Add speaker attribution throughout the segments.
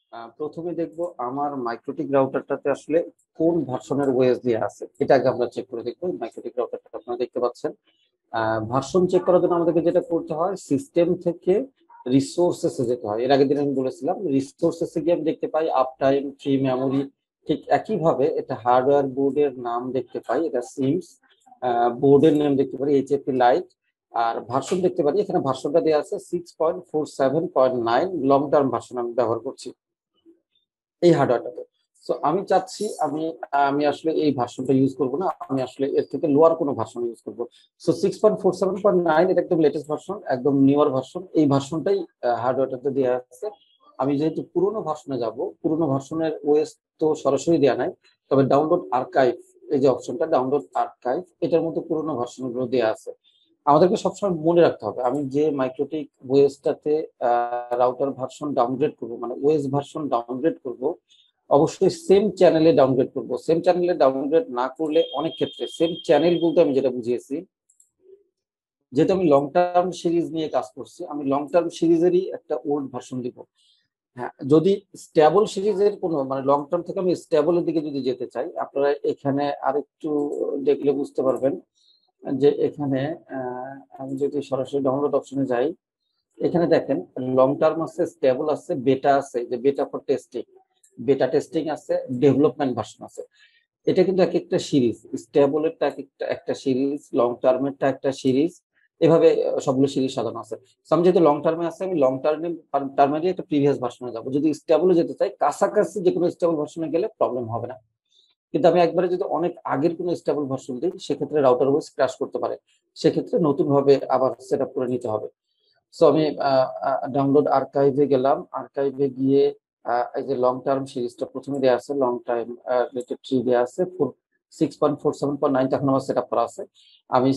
Speaker 1: প্রথমে দেখবো আমার মাইক্রোটিক রাউটারটাতে আসলে কোন ভার্সনের ওএস দিয়ে আছে, এটা আগে আমরা চেক করে দেখবো। মাইক্রোটিক রাউটারটা আপনারা দেখতে পাচ্ছেন। ভার্সন চেক করার জন্য আমাদেরকে যেটা করতে হয়, সিস্টেম থেকে রিসোর্সেসে যেতে হয়। এর আগের দিন আমি বলেছিলাম, রিসোর্সেসে গিয়ে আমি দেখতে পাই আপ টাইম, ফ্রি মেমোরি। ঠিক একইভাবে এটা হার্ডওয়্যার বোর্ডের নাম দেখতে পাই, এটা সিমস। বোর্ডের নাম দেখতে পারি এইচএপি লাইট। আর ভার্সন দেখতে পারি, এখানে ভার্সনটা দেওয়া আছে 6.47.9, লং টার্ম ভার্সন আমি ব্যবহার করছি এই হার্ডওয়্যারটাতে। সো আমি চাচ্ছি, আমি আমি আসলে এই ভার্সনটা ইউজ করব না, আমি আসলে এর থেকে লোয়ার কোনো ভার্সন ইউজ করব। সো 6.47.9 এটা একদম লেটেস্ট ভার্সন, একদম নিউয়ার ভার্সন। এই ভার্সনটাই হার্ডওয়্যারটাতে দেওয়া আছে। আমি যেহেতু পুরোনো ভার্সনে যাব, পুরোনো ভার্সনের ওএস তো সরাসরি দেওয়া নাই, তবে ডাউনলোড আর্কাইভ, এই যে অপশনটা ডাউনলোড আর্কাইভ, এটার মধ্যে পুরোনো ভার্সনগুলো দেওয়া আছে। আমাদেরকে সবসময় মনে রাখতে হবে, আমি যে মাইক্রোটিক ওএসটাতে রাউটার ভার্সন ডাউনগ্রেড করব, মানে ওএস ভার্সন ডাউনগ্রেড করব, অবশ্যই সেম চ্যানেলে ডাউনগ্রেড করব। সেম চ্যানেলে ডাউনগ্রেড না করলে অনেক ক্ষেত্রে, সেম চ্যানেল বলতে আমি যেটা বুঝিয়েছি, যেহেতু আমি লং টার্ম সিরিজ নিয়ে কাজ করছি, আমি লং টার্ম সিরিজেরই একটা ওল্ড ভার্সন দিব। হ্যাঁ, যদি স্টেবল সিরিজের কোনো মানে লং টার্ম থেকে আমি স্টেবলের দিকে যদি যেতে চাই, আপনারা এখানে আরেকটু দেখলে বুঝতে পারবেন যে এখানে আমি যদি সরাসরি ডাউনলোড অপশনে যাই, এখানে দেখেন লং টার্ম আছে, স্টেবল আছে, বেটা আছে, যে beta for testing, beta testing আছে, ডেভেলপমেন্ট ভার্সন আছে। এটা কিন্তু এক একটা সিরিজ, স্টেবলেরটা এক একটা একটা সিরিজ, লং টার্মেরটা একটা সিরিজ, এভাবে সবগুলো সিরিজ সাজানো আছে। So, আমি যেহেতু লং টার্মে আছে, আমি লং টার্মেরই একটা প্রিভিয়াস ভার্সনে যাবো। যদি স্টেবলে যেতে চাই, কাছাকাছি যে কোনো স্টেবল ভার্সনে গেলে প্রবলেম হবে না। কিন্তু আমি একবারে যদি অনেক আগের কোনো স্টেবল ভার্সন দিই, সেক্ষেত্রে রাউটার ওয়েস ক্র্যাশ করতে পারে। সেক্ষেত্রে নতুন ভাবে আবার সেট আপ করে নিতে হবে। সো আমি ডাউনলোড আর্কাইভে গেলাম, আর্কাইভে গিয়ে এই যে লং টার্ম সিরিজটা প্রথমে দেওয়া আছে, লং টাইম রিলেটেড ট্রি দেওয়া আছে 6.47.9, এখন আমার সেট আপ করা আছে। আমি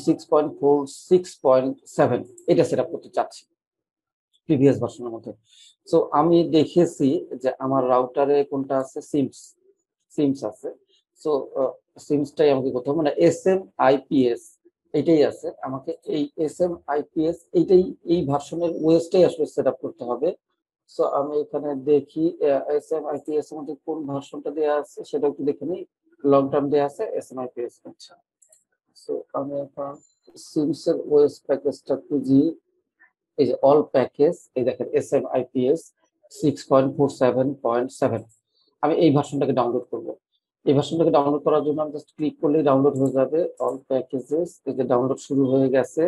Speaker 1: 6.46.7 এটা সেট আপ করতে চাচ্ছি প্রিভিয়াস ভার্সনের মধ্যে। সো আমি দেখেছি যে আমার রাউটারে কোনটা আছে, সিমস, সিমস আছে। সো সিমসটাই আমাকে করতে হবে, মানে SMIPS এটাই আছে আমাকে, এই SMIPS এইটাই, এই ভার্সনের ওএসটাই আসলে সেট আপ করতে হবে। সো আমি এখানে দেখি SMIPS এর মধ্যে কোন ভার্সনটা দেওয়া আছে সেটা একটু দেখে নিই। লং টার্ম দেওয়া আছে SMIPS। আচ্ছা, সো আমি এখন সিমস এর ওএস প্যাকেজটা খুঁজি। এই যে অল প্যাকেজ, এই দেখেন SMIPS 6.47.7, আমি এই ভার্সনটাকে ডাউনলোড করব। এই ভার্সনটাকে ডাউনলোড করার জন্য আমি জাস্ট ক্লিক করলেই ডাউনলোড হয়ে যাবে। অল প্যাকেজেস, এই যে ডাউনলোড শুরু হয়ে গেছে,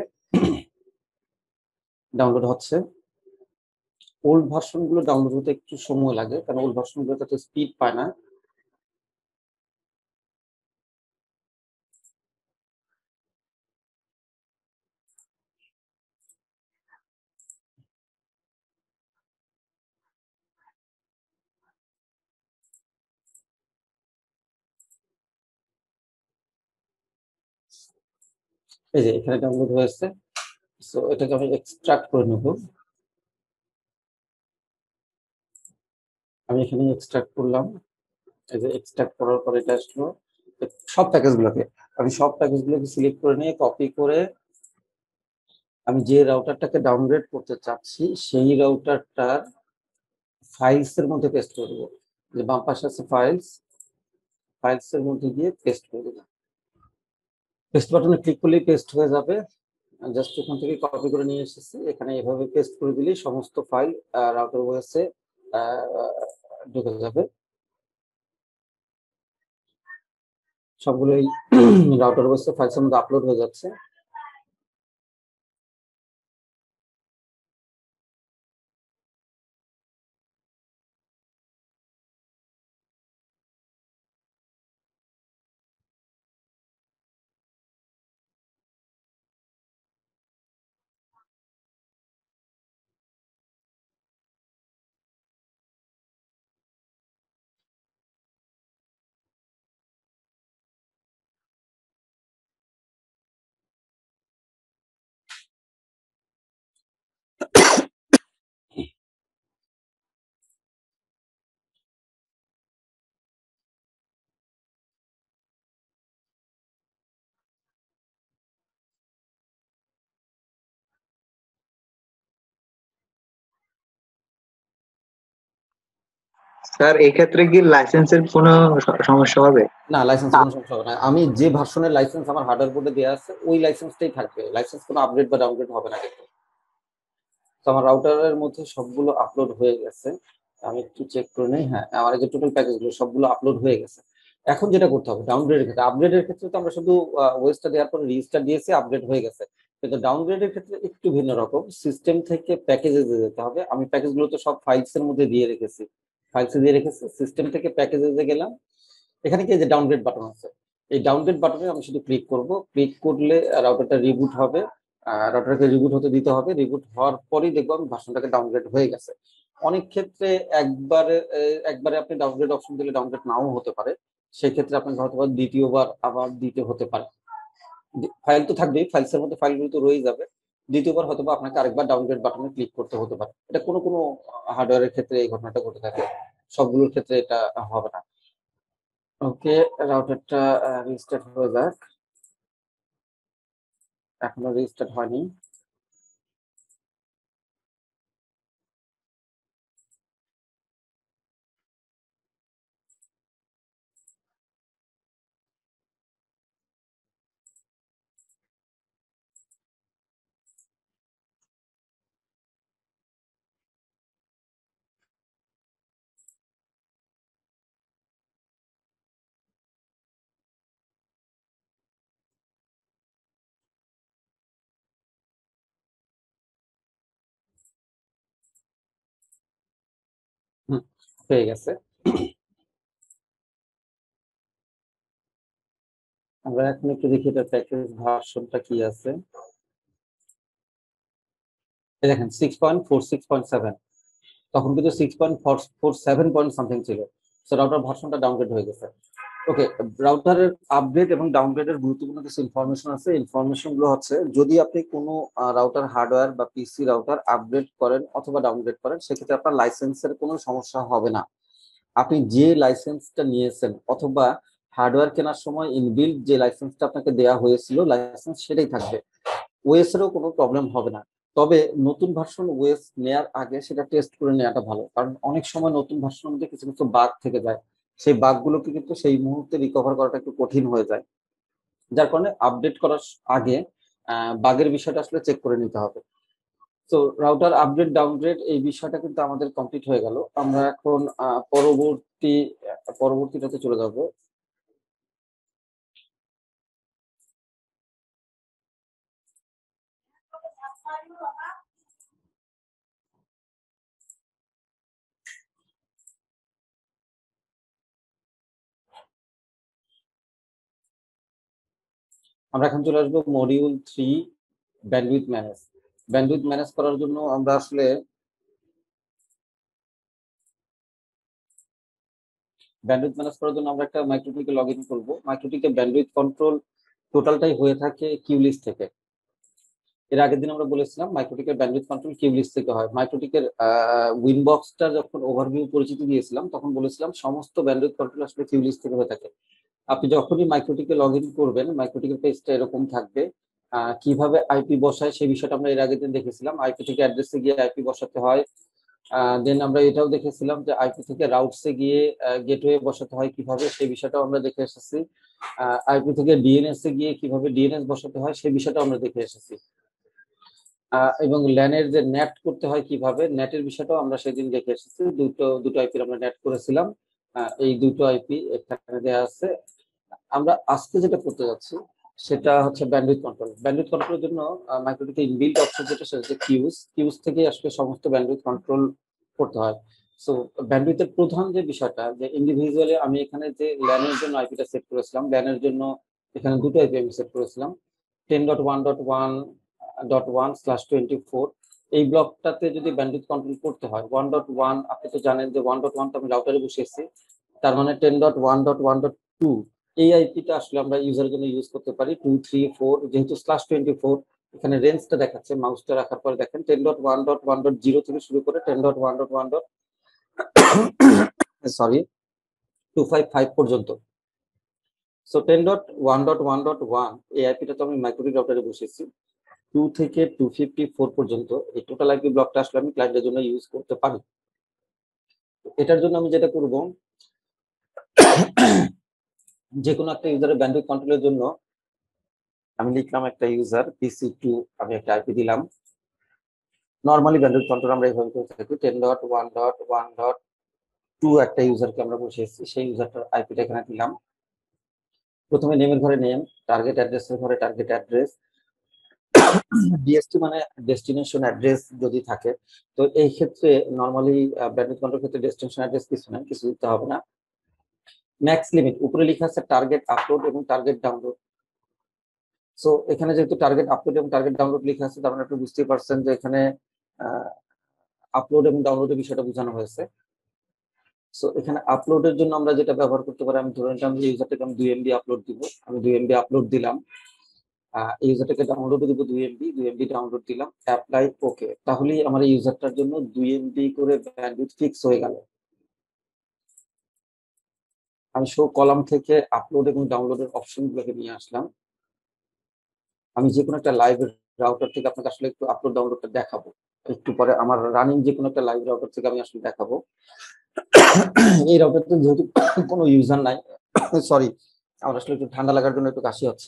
Speaker 1: ডাউনলোড হচ্ছে। ওল্ড ভার্সন গুলো ডাউনলোড হতে একটু সময় লাগে, কারণ ওল্ড ভার্সন গুলো তো স্পিড পায় না। এই যে এখানে ডাউনলোড হয়েছে। সো এটাকে আমি এক্সট্রাক্ট করে নেব। আমি এখানে এক্সট্রাক্ট করলাম। এই যে এক্সট্রাক্ট করার পর এটা আসলো সব প্যাকেজগুলোকে। আমি সব প্যাকেজগুলোকে সিলেক্ট করে নিয়ে কপি করে আমি যে রাউটারটাকে ডাউনগ্রেড করতে চাচ্ছি সেই রাউটারটার ফাইলস এর মধ্যে পেস্ট করে দেবো। যে বাম পাশে আছে ফাইলস, ফাইলস এর মধ্যে গিয়ে পেস্ট করে দেবো। পেস্ট বাটনে ক্লিক করলেই পেস্ট হয়ে যাবে। জাস্ট এখান থেকে কপি করে নিয়ে এসেছি, এখানে এভাবে পেস্ট করে দিলেই সমস্ত ফাইল রাউটার ওএসে ঢুকে যাবে। সবগুলোই রাউটার ওএসে ফাইলসের মধ্যে আপলোড হয়ে যাচ্ছে।
Speaker 2: স্যার এক্ষেত্রে কি লাইসেন্সের কোনো সমস্যা হবে?
Speaker 1: না, লাইসেন্সের কোনো সমস্যা হবে না। আমি যে ভার্সনের লাইসেন্স আমার হার্ডওয়্যার বোর্ডে দেওয়া আছে ওই লাইসেন্সটাই থাকবে, লাইসেন্স কোনো আপডেট বা ডাউনগ্রেড হবে না কিন্তু। তো আমার রাউটারের মধ্যে সবগুলো আপলোড হয়ে গেছে, আমি একটু চেক করে নিই। হ্যাঁ, আমার এই যে টোটাল প্যাকেজগুলো সবগুলো আপলোড হয়ে গেছে। এখন যেটা করতে হবে ডাউনগ্রেডের ক্ষেত্রে, আপগ্রেডের ক্ষেত্রে তো আমরা শুধু ওয়েস্টটা দেওয়ার পরে রেজিস্টার দিয়েছি, আপডেট হয়ে গেছে। কিন্তু ডাউনগ্রেডের ক্ষেত্রে একটু ভিন্ন রকম, সিস্টেম থেকে প্যাকেজে যেতে হবে। আমি প্যাকেজগুলো তো সব ফাইলসের মধ্যে দিয়ে রেখেছি, ফাইলসে দিয়ে রেখেছি। সিস্টেম থেকে প্যাকেজে গেলাম, এখানে কি যে ডাউনগ্রেড বাটন আছে, এই ডাউনগ্রেড বাটনে আমি শুধু ক্লিক করব। ক্লিক করলে রাউটারটা রিবুট হবে, রাউটারকে রিবুট হতে দিতে হবে। রিবুট হওয়ার পরেই দেখবো আমি ভার্সনটাকে ডাউনগ্রেড হয়ে গেছে। অনেক ক্ষেত্রে একবারে আপনি ডাউনগ্রেড অপশন দিলে ডাউনগ্রেড নাও হতে পারে, সেই ক্ষেত্রে আপনাকে হয়তো দ্বিতীয়বার আবার দিতে হতে পারে। ফাইল তো থাকবেই, ফাইলসের মধ্যে ফাইলগুলো তো রয়ে যাবে, দ্বিতীয়বার হয়তো আপনাকে আরেকবার ডাউনগ্রেড বাটনে ক্লিক করতে হতে পারে। এটা কোনো কোনো হার্ডওয়্যারের ক্ষেত্রে এই ঘটনাটা ঘটে থাকে, সবগুলোর ক্ষেত্রে এটা হবে না। ওকে, রাউটারটা রিস্টার্ট হয়ে যাক। এখনো রিস্টার্ট হয়নি। হুম, হয়ে গেছে। আমরা এখন একটু দেখি এটা প্যাকেজ ভার্সনটা কি আছে। এই দেখেন 6.46.7, তখন কিন্তু 6.47 পয়েন্ট সামথিং ছিল। সো রাউটার ভার্সনটা ডাউনগ্রেড হয়ে গেছে। ওকে, রাউটারের আপগ্রেড এবং ডাউনগ্রেডের গুরুত্বপূর্ণ কিছু ইনফরমেশন আছে। ইনফরমেশন গুলো হচ্ছে, যদি আপনি কোনো রাউটার হার্ডওয়্যার বা পিসি রাউটার আপগ্রেড করেন অথবা ডাউনগ্রেড করেন, সেক্ষেত্রে আপনার লাইসেন্সের কোনো সমস্যা হবে না। আপনি যে লাইসেন্সটা নিয়েছেন অথবা হার্ডওয়্যার কেনার সময় ইনবিল্ড যে লাইসেন্সটা আপনাকে দেওয়া হয়েছিল লাইসেন্স, সেটাই থাকবে। ওএস এরও কোনো প্রবলেম হবে না। তবে নতুন ভার্সন ওএস নেয়ার আগে সেটা টেস্ট করে নেওয়াটা ভালো, কারণ অনেক সময় নতুন ভার্সনের মধ্যে কিছু কিছু বাগ থেকে যায়। সেই বাগগুলোকে কিন্তু সেই মুহূর্তে রিকভার করাটা একটু কঠিন হয়ে যায়, যার কারণে আপডেট করার আগে বাগের বিষয়টা আসলে চেক করে নিতে হবে। তো রাউটার আপডেট ডাউনগ্রেড এই বিষয়টা কিন্তু আমাদের কমপ্লিট হয়ে গেল। আমরা এখন পরবর্তীটাতে চলে যাব। আমরা এখন চলে আসবো module 3, bandwidth manage. Bandwidth manage করার জন্য আমরা আসলে ব্যান্ডউইথ ম্যানেজ করার জন্য আমরা একটা মাইক্রোটিকে লগ ইন করবো। মাইক্রোটিকে ব্যান্ডউইথ কন্ট্রোল টোটালটাই হয়ে থাকে কিউলিস্ট থেকে। এর আগের দিন আমরা বলেছিলাম মাইক্রোটিকের ব্যান্ডউইথ কন্ট্রোল কিউলিস্ট থেকে হয়। মাইক্রোটিকের উইনবক্সটা যখন ওভারভিউ পরিচিতি দিয়েছিলাম তখন বলেছিলাম সমস্ত ব্যান্ডউইথ কন্ট্রোল আসলে কিউলিস্ট থেকে হয়ে থাকে। আপনি যখনই মাইক্রোটিকে লগ ইন করবেন মাইক্রোটিকের পেজটা এরকম থাকবে। কিভাবে আইপি বসায় সেই বিষয়টা আমরা এর আগের দিন দেখেছিলাম। আইপি থেকে অ্যাড্রেসে গিয়ে আইপি বসাতে হয়। দেন আমরা এটাও দেখেছিলাম যে আইপি থেকে রাউটসে গিয়ে গেটওয়ে বসাতে হয় কিভাবে, সেই বিষয়টাও আমরা দেখে এসেছি। আইপি থেকে ডিএনএস এ গিয়ে কিভাবে ডিএনএস বসাতে হয় সেই বিষয়টাও আমরা দেখে এসেছি। এবং ল্যানের যে নেট করতে হয় কিভাবে, নেটের বিষয়টাও আমরা সেদিন দেখে এসেছি। দুটো আইপি আমরা নেট করেছিলাম। এই দুটো আইপি এখানে দেওয়া আছে। আমরা আজকে যেটা করতে যাচ্ছি সেটা হচ্ছে ব্যান্ডউইথ কন্ট্রোল। ব্যান্ডউইথ কন্ট্রোলের জন্য মাইক্রোটিতে ইনবিল্ট অপশন যেটা সেটা হচ্ছে কিউজ থেকে আসলে সমস্ত ব্যান্ডউইথ কন্ট্রোল করতে হয়। সো ব্যান্ডউইথের প্রধান যে বিষয়টা, যে ইন্ডিভিজুয়ালি আমি এখানে যে ল্যানের জন্য আইপিটা সেট করেছিলাম, ল্যানের জন্য এখানে দুটো আইপি আমি সেট করেছিলাম। 10.1.1.1/24। এই ব্লকটাতে যদি ব্যান্ডউইথ কন্ট্রোল করতে হয় 1.1, আপনি তো জানেন যে 1.1 তো আমি রাউটারে বসিয়েছি, তার মানে 10.1.1.2 এই আইপিটা আসলে আমরা ইউজারের জন্য ইউজ করতে পারি। 234 যেহেতু /24 এখানে রেঞ্জটা দেখাচ্ছে, মাউসটা রাখার পরে দেখেন 10.1.1.0 থেকে শুরু করে 10.1.1. সরি 255 পর্যন্ত। সো 10.1.1.1 এই আইপিটা তো আমি মাইক্রোটিক রাউটারে বসিয়েছি। 2 থেকে 254 পর্যন্ত এই টোটাল আইপি ব্লকটা আসলে আমি ক্লায়েন্টের জন্য ইউজ করতে পারি। এটার জন্য আমি যেটা করব, যে কোনো একটা ইউজারের ব্যান্ডউইথ কন্ট্রোলের জন্য আমি লিখলাম একটা ইউজার PC2, আমি একটা আইপি দিলাম। নর্মালি ব্যান্ডউইথ কন্ট্রোল আমরা এইভাবে করে থাকি, 10.1.1.2 একটা ইউজারকে আমরা বসিয়েছি, সেই ইউজারটার আইপিটা এখানে দিলাম। প্রথমে নেমের ঘরে নেম, টার্গেট অ্যাড্রেসের ঘরে টার্গেট অ্যাড্রেস, ডিএসটি মানে ডেস্টিনেশন অ্যাড্রেস যদি থাকে, তো এই ক্ষেত্রে নর্মালি ব্যান্ডউইথ কন্ট্রোল ক্ষেত্রে ডেস্টিনেশন অ্যাড্রেস কিছু না, কিছু দিতে হবে না। ম্যাক্স লিমিট উপরে লেখা আছে টার্গেট আপলোড এবং টার্গেট ডাউনলোড। সো এখানে যেহেতু টার্গেট আপলোড এবং টার্গেট ডাউনলোড লেখা আছে, তার মানে একটু বুঝতেই পারছেন যে এখানে আপলোড এবং ডাউনলোডের বিষয়টা বোঝানো হয়েছে। সো এখানে আপলোডের জন্য আমরা যেটা ব্যবহার করতে পারি, আমি ধরে নিলাম যে ইউজারটাকে আমি 2 MB আপলোড দিব, আমি 2 MB আপলোড দিলাম। ইউজারটাকে ডাউনলোড দিব 2 MB ডাউনলোড দিলাম, অ্যাপ্লাই ওকে, তাহলেই আমার এই ইউজারটার জন্য 2 MB করে ব্যান্ডউইথ ফিক্স হয়ে গেল। আমি শো কলাম থেকে আপলোড এবং ডাউনলোডের অপশনগুলোকে নিয়ে আসলাম। আমি যে কোনো একটা লাইভ রাউটার থেকে আপনাকে আসলে একটু আপলোড ডাউনলোডটা দেখাবো একটু পরে, আমার রানিং যে কোনো একটা লাইভ রাউটার থেকে আমি আসলে দেখাবো। এই রাউটারতে যেহেতু কোনো ইউজার নাই, সরি আমার আসলে একটু ঠান্ডা লাগার জন্য একটু কাশি হচ্ছে।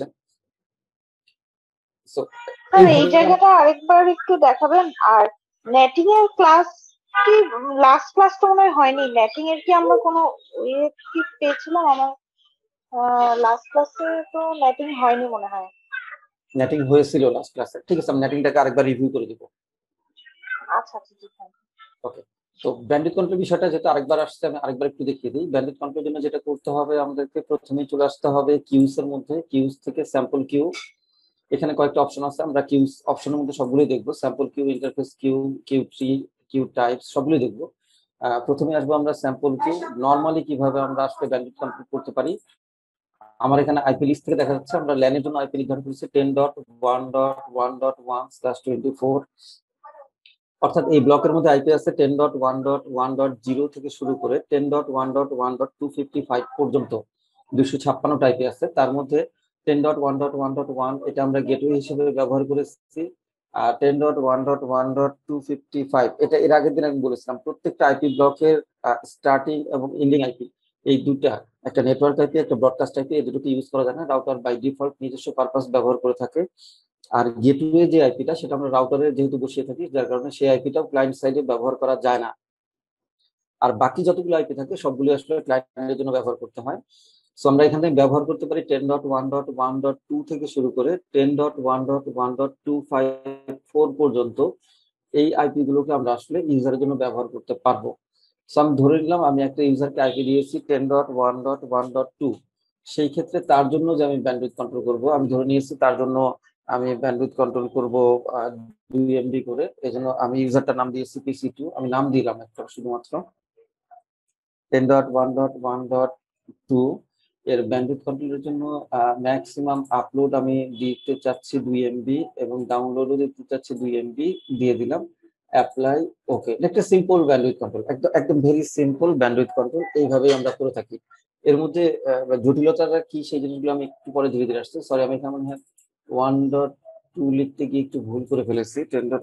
Speaker 1: সো
Speaker 3: স্যার এই জায়গাটা আরেকবার একটু দেখাবেন। আর নেটিং এর ক্লাস কি লাস্ট ক্লাস তো মনে হয়নি, নেটিং এর কি আমরা কোনো ইয়ে কি পেয়েছিলাম? আমার লাস্ট ক্লাসে তো নেটিং হয়নি মনে হয়।
Speaker 1: নেটিং হয়েছিল লাস্ট ক্লাসে, ঠিক আছে আমি নেটিংটাকে আরেকবার রিভিউ করে দিব।
Speaker 3: আচ্ছা ঠিক আছে।
Speaker 1: ওকে, তো ব্যান্ডউইথ কন্ট্রোল বিষয়টা যেটা আরেকবার আসছে, আমি আরেকবার একটু দেখিয়ে দিই। ব্যান্ডউইথ কন্ট্রোলের জন্য যেটা করতে হবে, আমাদেরকে প্রথমেই চলে আসতে হবে কিউস এর মধ্যে, কিউস থেকে স্যাম্পল কিউ। এখানে কয়েকটা অপশন আছে, আমরা কিউস অপশনের মধ্যে সবগুলোই দেখবো, স্যাম্পল কিউ, ইন্টারফেস কিউ, কিউ3, কিউ টাইপস সবগুলোই দেখবো। প্রথমে আসবো আমরা স্যাম্পল কিউ। নর্মালি কিভাবে আমরা আসলে ব্যান্ডউইথ কন্ট্রোল করতে পারি, আমার এখানে আইপি লিস্ট থেকে দেখা যাচ্ছে আমরা ল্যানের জন্য আইপি নির্ধারণ করেছি 10.1.1.1/24, অর্থাৎ এই ব্লকের মধ্যে আইপি আছে 10.1.1.0 থেকে শুরু করে 10.1.1.255 পর্যন্ত 256টা আইপি আছে। তার মধ্যে 10.1.1.1 এটা আমরা গেটওয়ে হিসেবে ব্যবহার করেছি, আর 10.1.1.255 এটা এর আগের দিন আমি বলেছিলাম প্রত্যেকটা আইপি ব্লকের স্টার্টিং এবং এন্ডিং আইপি এই দুটা, একটা নেটওয়ার্ক আইপি একটা ব্রডকাস্ট আইপি, এই দুটোকে ইউজ করা যায় না। রাউটার বাই ডিফল্ট নিজস্ব পারপাস ব্যবহার করে থাকে। আর গেটওয়ে যে আইপিটা সেটা আমরা রাউটারে যেহেতু বসিয়ে থাকি, যার কারণে সেই আইপিটাও ক্লায়েন্ট সাইডে ব্যবহার করা যায় না। আর বাকি যতগুলো আইপি থাকে সবগুলো আসলে ক্লায়েন্টের জন্য ব্যবহার করতে হয়। সো আমরা এখান থেকে ব্যবহার করতে পারি 10.1.1.2 থেকে শুরু করে 10.1.1.254 পর্যন্ত এই আইপি গুলোকে আমরা আসলে ইউজারের জন্য ব্যবহার করতে পারবো। সো আমি ধরে নিলাম আমি একটা ইউজারকে আইপি দিয়েছি 10.1.1.2, সেই ক্ষেত্রে তার জন্য যে আমি ব্যান্ডউইথ কন্ট্রোল করব, আমি ধরে নিয়েছি তার জন্য আমি ব্যান্ডউইথ কন্ট্রোল করব 2 MB করে। এজন্য আমি ইউজারটার নাম দিয়েছি PC2, আমি নাম দিলাম একটা শুধুমাত্র 10.1.1.2। এর ব্যান্ডউইথ কন্ট্রোলের জন্য ম্যাক্সিমাম আপলোড আমি দিতে চাচ্ছি 2 MB এবং ডাউনলোডও দিতে চাচ্ছি 2 MB, দিয়ে দিলাম, অ্যাপ্লাই ওকে। এটা একটা সিম্পল ব্যান্ডউইথ কন্ট্রোল, একদম একদম ভেরি সিম্পল ব্যান্ডউইথ কন্ট্রোল, এইভাবেই আমরা করে থাকি। এর মধ্যে জটিলতাটা কি সেই জিনিসগুলো আমি একটু পরে ধীরে ধীরে আসছি। সরি আমি এখানে মনে হয় 1.2 লিখতে গিয়ে একটু ভুল করে ফেলেছি,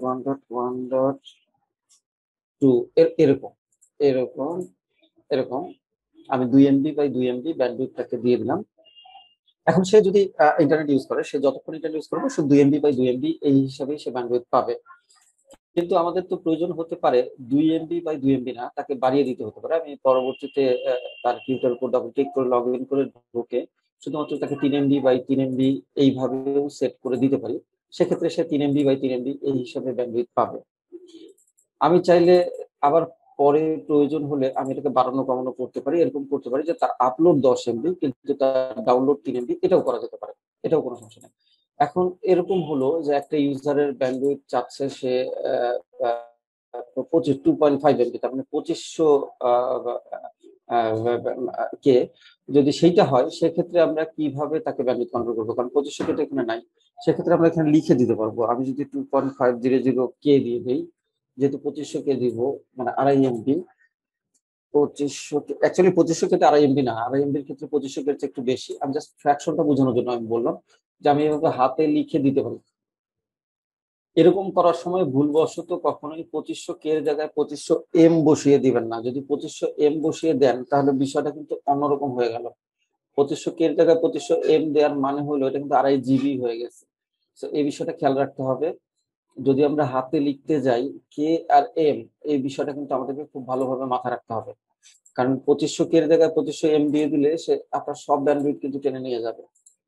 Speaker 1: 10.1.1.2 এরকম এরকম এরকম আমি 2 MB বাই 2 MB ব্যান্ডউইথটাকে দিয়ে দিলাম। এখন সে যদি ইন্টারনেট ইউজ করে, সে যতক্ষণ ইন্টারনেট ইউজ করবে সে 2 MB বাই 2 MB এই হিসাবেই সে ব্যান্ডউইথ পাবে। কিন্তু আমাদের তো প্রয়োজন হতে পারে 2 MB বাই 2 MB না, তাকে বাড়িয়ে দিতে হতে পারে। আমি পরবর্তীতে তার কিউটার উপর ডাবল ক্লিক করে লগ ইন করে ঢুকে শুধুমাত্র তাকে 3 MB বাই 3 MB এইভাবেও সেট করে দিতে পারি। সেক্ষেত্রে সে 3 MB বাই 3 MB এই হিসাবে ব্যান্ডউইথ পাবে। আমি চাইলে আবার পরে প্রয়োজন হলে আমি এটাকে বাড়ানো কমানো করতে পারি, এরকম করতে পারি যে তার আপলোড 10 MB কিন্তু তার ডাউনলোড 3 MB, এটাও করা যেতে পারে, এটাও কোনো সমস্যা নেই। এখন এরকম হলো যে একটা ইউজারের ব্যান্ডউইথ চাচ্ছে সে 2.5 MB, তার মানে 2500 কে যদি সেইটা হয়, সেক্ষেত্রে আমরা কিভাবে তাকে ব্যান্ডউইথ কন্ট্রোল করবো, কারণ 2500 কে এখানে নাই। সেক্ষেত্রে আমরা এখানে লিখে দিতে পারবো, আমি যদি 2.500 কে দিয়ে দিই, যেহেতু 2500 কে দিব মানে 2.5 MB, 2500 অ্যাকচুয়ালি 2500 কে 2.5 MB না, 2.5 MB এর ক্ষেত্রে 2500 কে একটু বেশি, আমি জাস্ট ফ্র্যাকশনটা বোঝানোর জন্য আমি বললাম যে আমি এভাবে হাতে লিখে দিতে পারি। এরকম করার সময় ভুলবশত কখনোই 2500 এর জায়গায় 2500 বসিয়ে দিবেন না। যদি 2500 বসিয়ে দেন তাহলে বিষয়টা কিন্তু অন্যরকম হয়ে গেল। 2500 এর জায়গায় 2500 দেওয়ার মানে হলো এটা কিন্তু 2.5 জিবি হয়ে গেছে। তো এই বিষয়টা খেয়াল রাখতে হবে। যদি আমরা হাতে লিখতে যাই কে আর এম, এই বিষয়টা কিন্তু আমাদেরকে খুব ভালোভাবে মাথায় রাখতে হবে। কারণ 2500 এর জায়গায় 2500 দিয়ে দিলে সে আপনার সব ব্যান্ডউইথ কিন্তু টেনে নিয়ে যাবে।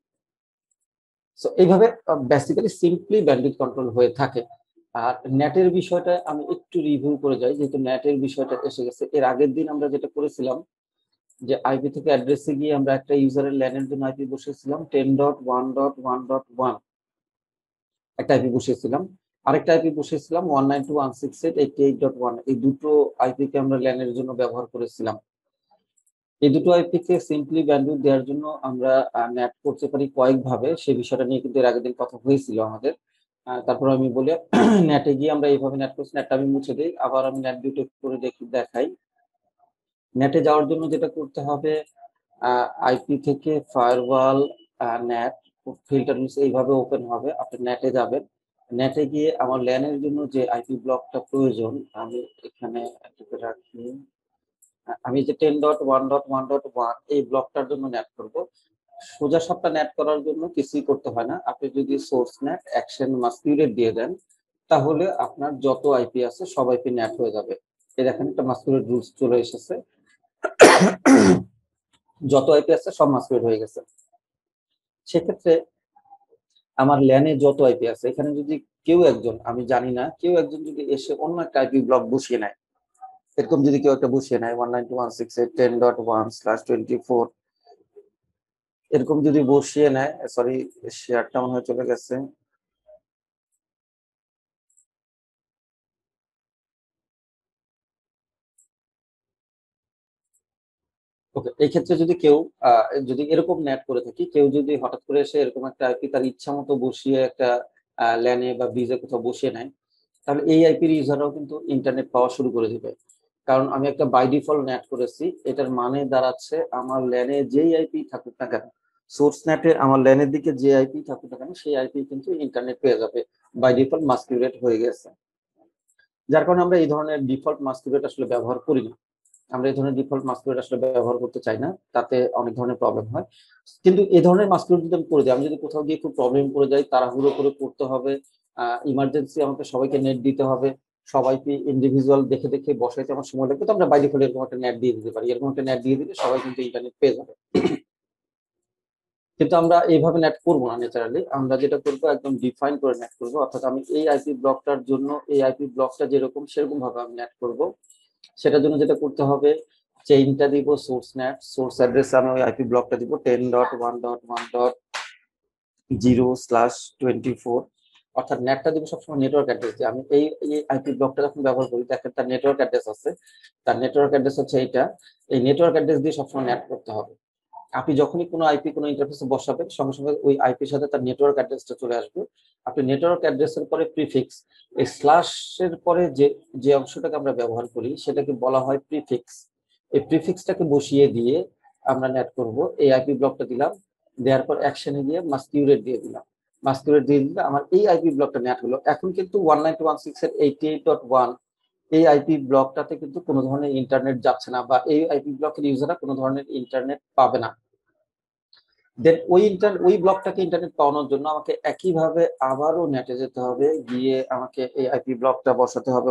Speaker 1: সো এইভাবে বেসিক্যালি সিম্পলি ব্যান্ডউইথ কন্ট্রোল হয়ে থাকে। আর নেটের বিষয়টা আমি একটু রিভিউ করে যাই, যেহেতু নেটের বিষয়টা এসে গেছে। এর আগের দিন আমরা যেটা করেছিলাম যে আইপি থেকে অ্যাড্রেসে গিয়ে আমরা একটা ইউজারের ল্যানের জন্য আইপি বসিয়েছিলাম 10.1.1.1 একটা আইপি বসিয়েছিলাম, আরেকটা আইপি বসিয়েছিলাম 192.168.88.1। এই দুটো আইপি কে আমরা ল্যানের জন্য ব্যবহার করেছিলাম। এই দুটো আইপি কে সিম্পলি ব্যান্ডউইথ দেওয়ার জন্য আমরা নেট করতে পারি কয়েকভাবে, সেই বিষয়টা নিয়ে কিন্তু এর আগের দিন কথা হয়েছিল আমাদের। তারপর আমি বলি নেটে গিয়ে আমরা এইভাবে নেট করছি, নেটটা আমি মুছে দিই, আবার আমি নেট ডিউটি করে দেখাই। নেটে যাওয়ার জন্য যেটা করতে হবে, আইপি থেকে ফায়ারওয়াল নেট ফিল্টার এইভাবে ওপেন হবে, আপনি নেটে যাবেন। নেটে গিয়ে আমার ল্যানের জন্য যে আইপি ব্লকটা প্রয়োজন আমি এখানে রাখি, আমি যে 10.1.1.1 এই ব্লকটার জন্য নেট করব। সোজা সাপটা নেট করার জন্য কিছুই করতে হয় না, আপনি যদি সোর্স নেট অ্যাকশন মাস্কুলেট দিয়ে দেন তাহলে আপনার যত আইপি আছে সব আইপি নেট হয়ে যাবে। এই দেখেন একটা মাস্কুলেট রুলস চলে এসেছে, যত আইপি আছে সব মাস্কুলেট হয়ে গেছে। সেক্ষেত্রে আমার ল্যানে যত আইপি আছে এখানে যদি কেউ একজন, আমি জানি না, কেউ একজন যদি এসে অন্য একটা আইপি ব্লক বসিয়ে নেয়, এরকম যদি কেউ একটা বসিয়ে নেয় 192.168.10.1/24 এরকম যদি বসিয়ে নেয়, সরি শেয়ারটা মনে হয় চলে গেছে। ওকে, এই ক্ষেত্রে যদি কেউ যদি এরকম নেট করে থাকি, কেউ যদি হঠাৎ করে এসে এরকম একটা আইপি তার ইচ্ছা মতো বসিয়ে একটা ল্যানে বা ব্রিজে কোথাও বসিয়ে নেয়, তাহলে এই আইপির ইউজাররাও কিন্তু ইন্টারনেট পাওয়া শুরু করে দিবে। কারণ আমি একটা বাই ডিফল্ট নেট করেছি, এটার মানে দাঁড়াচ্ছে আমার ল্যানে যেই আইপি থাকুক না কেন, সোর্স নেটে আমার ল্যানের দিকে যে আইপি থাকুক না কেন সেই আইপি কিন্তু ইন্টারনেট পেয়ে যাবে, বাই ডিফল্ট মাস্কুলেট হয়ে গেছে। যার কারণে আমরা এই ধরনের ডিফল্ট মাস্কুলেট আসলে ব্যবহার করি না, আমরা এই ধরনের ডিফল্ট মাস্কুলেট আসলে ব্যবহার করতে চাই না, তাতে অনেক ধরনের প্রবলেম হয়। কিন্তু এই ধরনের মাস্কুলেট যদি আমি করে দিই, আমি যদি কোথাও গিয়ে খুব প্রবলেম পড়ে যাই, তাড়াহুড়ো করে করতে হবে, ইমার্জেন্সি আমাকে সবাইকে নেট দিতে হবে, সবাইকে ইন্ডিভিজুয়াল দেখে দেখে বসাইতে আমার সময় লাগবে, তো আমরা বাই ডিফল্ট এরকম একটা নেট দিয়ে দিতে পারি। এরকম একটা নেট দিয়ে দিলে সবাই কিন্তু ইন্টারনেট পেয়ে যাবে। কিন্তু আমরা এইভাবে নেট করবো না, ন্যাচারালি আমরা যেটা করবো একদম ডিফাইন করে নেট করবো, অর্থাৎ আমি এই আইপি ব্লকটার জন্য এই আইপি ব্লকটা যেরকম সেরকম ভাবে আমি নেট করবো। সেটার জন্য যেটা করতে হবে, চেইনটা দিব সোর্স নেট, সোর্স অ্যাড্রেস আমি ওই আইপি ব্লকটা দিব 10.1.1.0/24, অর্থাৎ নেটটা দিব সবসময় নেটওয়ার্ক অ্যাড্রেস দিয়ে। আমি এই আইপি ব্লকটা যখন ব্যবহার করি দেখেন তার নেটওয়ার্ক অ্যাড্রেস আছে, তার নেটওয়ার্ক অ্যাড্রেস হচ্ছে এইটা, এই নেটওয়ার্ক অ্যাড্রেস দিয়ে সবসময় নেট করতে হবে। আপনি যখনই কোনো আইপি কোনো ইন্টারফেসে বসাবেন সঙ্গে সঙ্গে ওই আইপির সাথে তার নেটওয়ার্ক অ্যাড্রেসটা চলে আসবে। আপনি নেটওয়ার্ক অ্যাড্রেসের পরে প্রিফিক্স, এই স্ল্যাশের পরে যে যে অংশটাকে আমরা ব্যবহার করি সেটাকে বলা হয় প্রিফিক্স। এই প্রিফিক্সটাকে বসিয়ে দিয়ে আমরা নেট করব। এই আইপি ব্লকটা দিলাম, দেওয়ার পর অ্যাকশনে গিয়ে মাস্কিউরেট দিয়ে দিলাম, মাস্কিউরেট দিয়ে দিলে আমার এই আইপি ব্লকটা নেট হলো। এখন কিন্তু 192.168.88.1 এই আইপি ব্লকটাতে কিন্তু কোনো ধরনের ইন্টারনেট যাচ্ছে না, বা এই আইপি ব্লকের ইউজাররা কোনো ধরনের ইন্টারনেট পাবে না। দেন ওই ব্লকটাকে ইন্টারনেট পাওয়ানোর জন্য আমাকে একইভাবে আবারও নেটে যেতে হবে, গিয়ে আমাকে এই আইপি ব্লকটা বসাতে হবে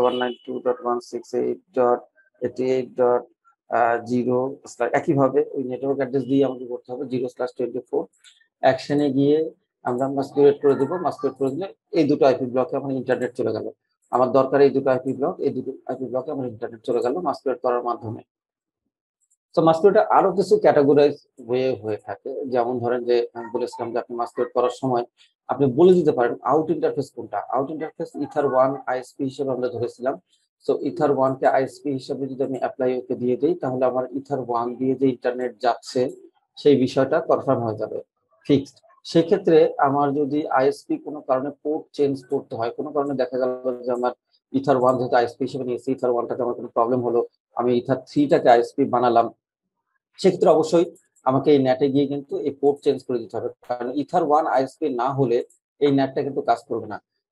Speaker 1: 192.168.88.0, একইভাবে ওই নেটওয়ার্ক অ্যাড্রেস দিয়ে আমাকে করতে হবে 0/24। অ্যাকশনে গিয়ে আমরা মাস্কুলেট করে দেবো, মাস্কুলেট করে দিলে এই দুটো আইপি ব্লকে আমার ইন্টারনেট চলে গেল। আমার দরকার এই দুটো আইপি ব্লক, এই দুটো আইপি ব্লকে আমার ইন্টারনেট চলে গেল মাস্কুলেট করার মাধ্যমে। তো মাস্কুলেটর আরো কিছু ক্যাটাগরাইজ হয়ে থাকে, যেমন ধরেন যে আমি বলেছিলাম যে আপনি মাস্কুলেট করার সময় আপনি বলে দিতে পারেন আউট ইন্টারফেস কোনটা। আউট ইন্টারফেস ইথার 1 আইএসপি হিসেবে আমরা ধরেছিলাম। সো ইথার 1 কে আইএসপি হিসেবে যদি আমি অ্যাপ্লাই ওকে দিয়ে দিই তাহলে আমার ইথার 1 দিয়ে যে ইন্টারনেট যাচ্ছে সেই বিষয়টা কনফার্ম হয়ে যাবে, ফিক্সড। সেক্ষেত্রে আমার যদি আইএসপি কোনো কারণে পোর্ট চেঞ্জ করতে হয়, কোনো কারণে দেখা গেল যে আমার ইথার 1 যেহেতু আইএসপি হিসেবে নিয়েছি, ইথার 1টাতে আমার কোনো প্রবলেম হলো, আমি ইথার 3টাকে আইএসপি বানালাম, সেক্ষেত্রে অবশ্যই আমাকে এই নেটে গিয়ে কিন্তু এই পোর্ট চেঞ্জ করে দিতে হবে, কারণ ইথার 1 আইএসপি না হলে এই নেটটা কিন্তু কাজ করবে না।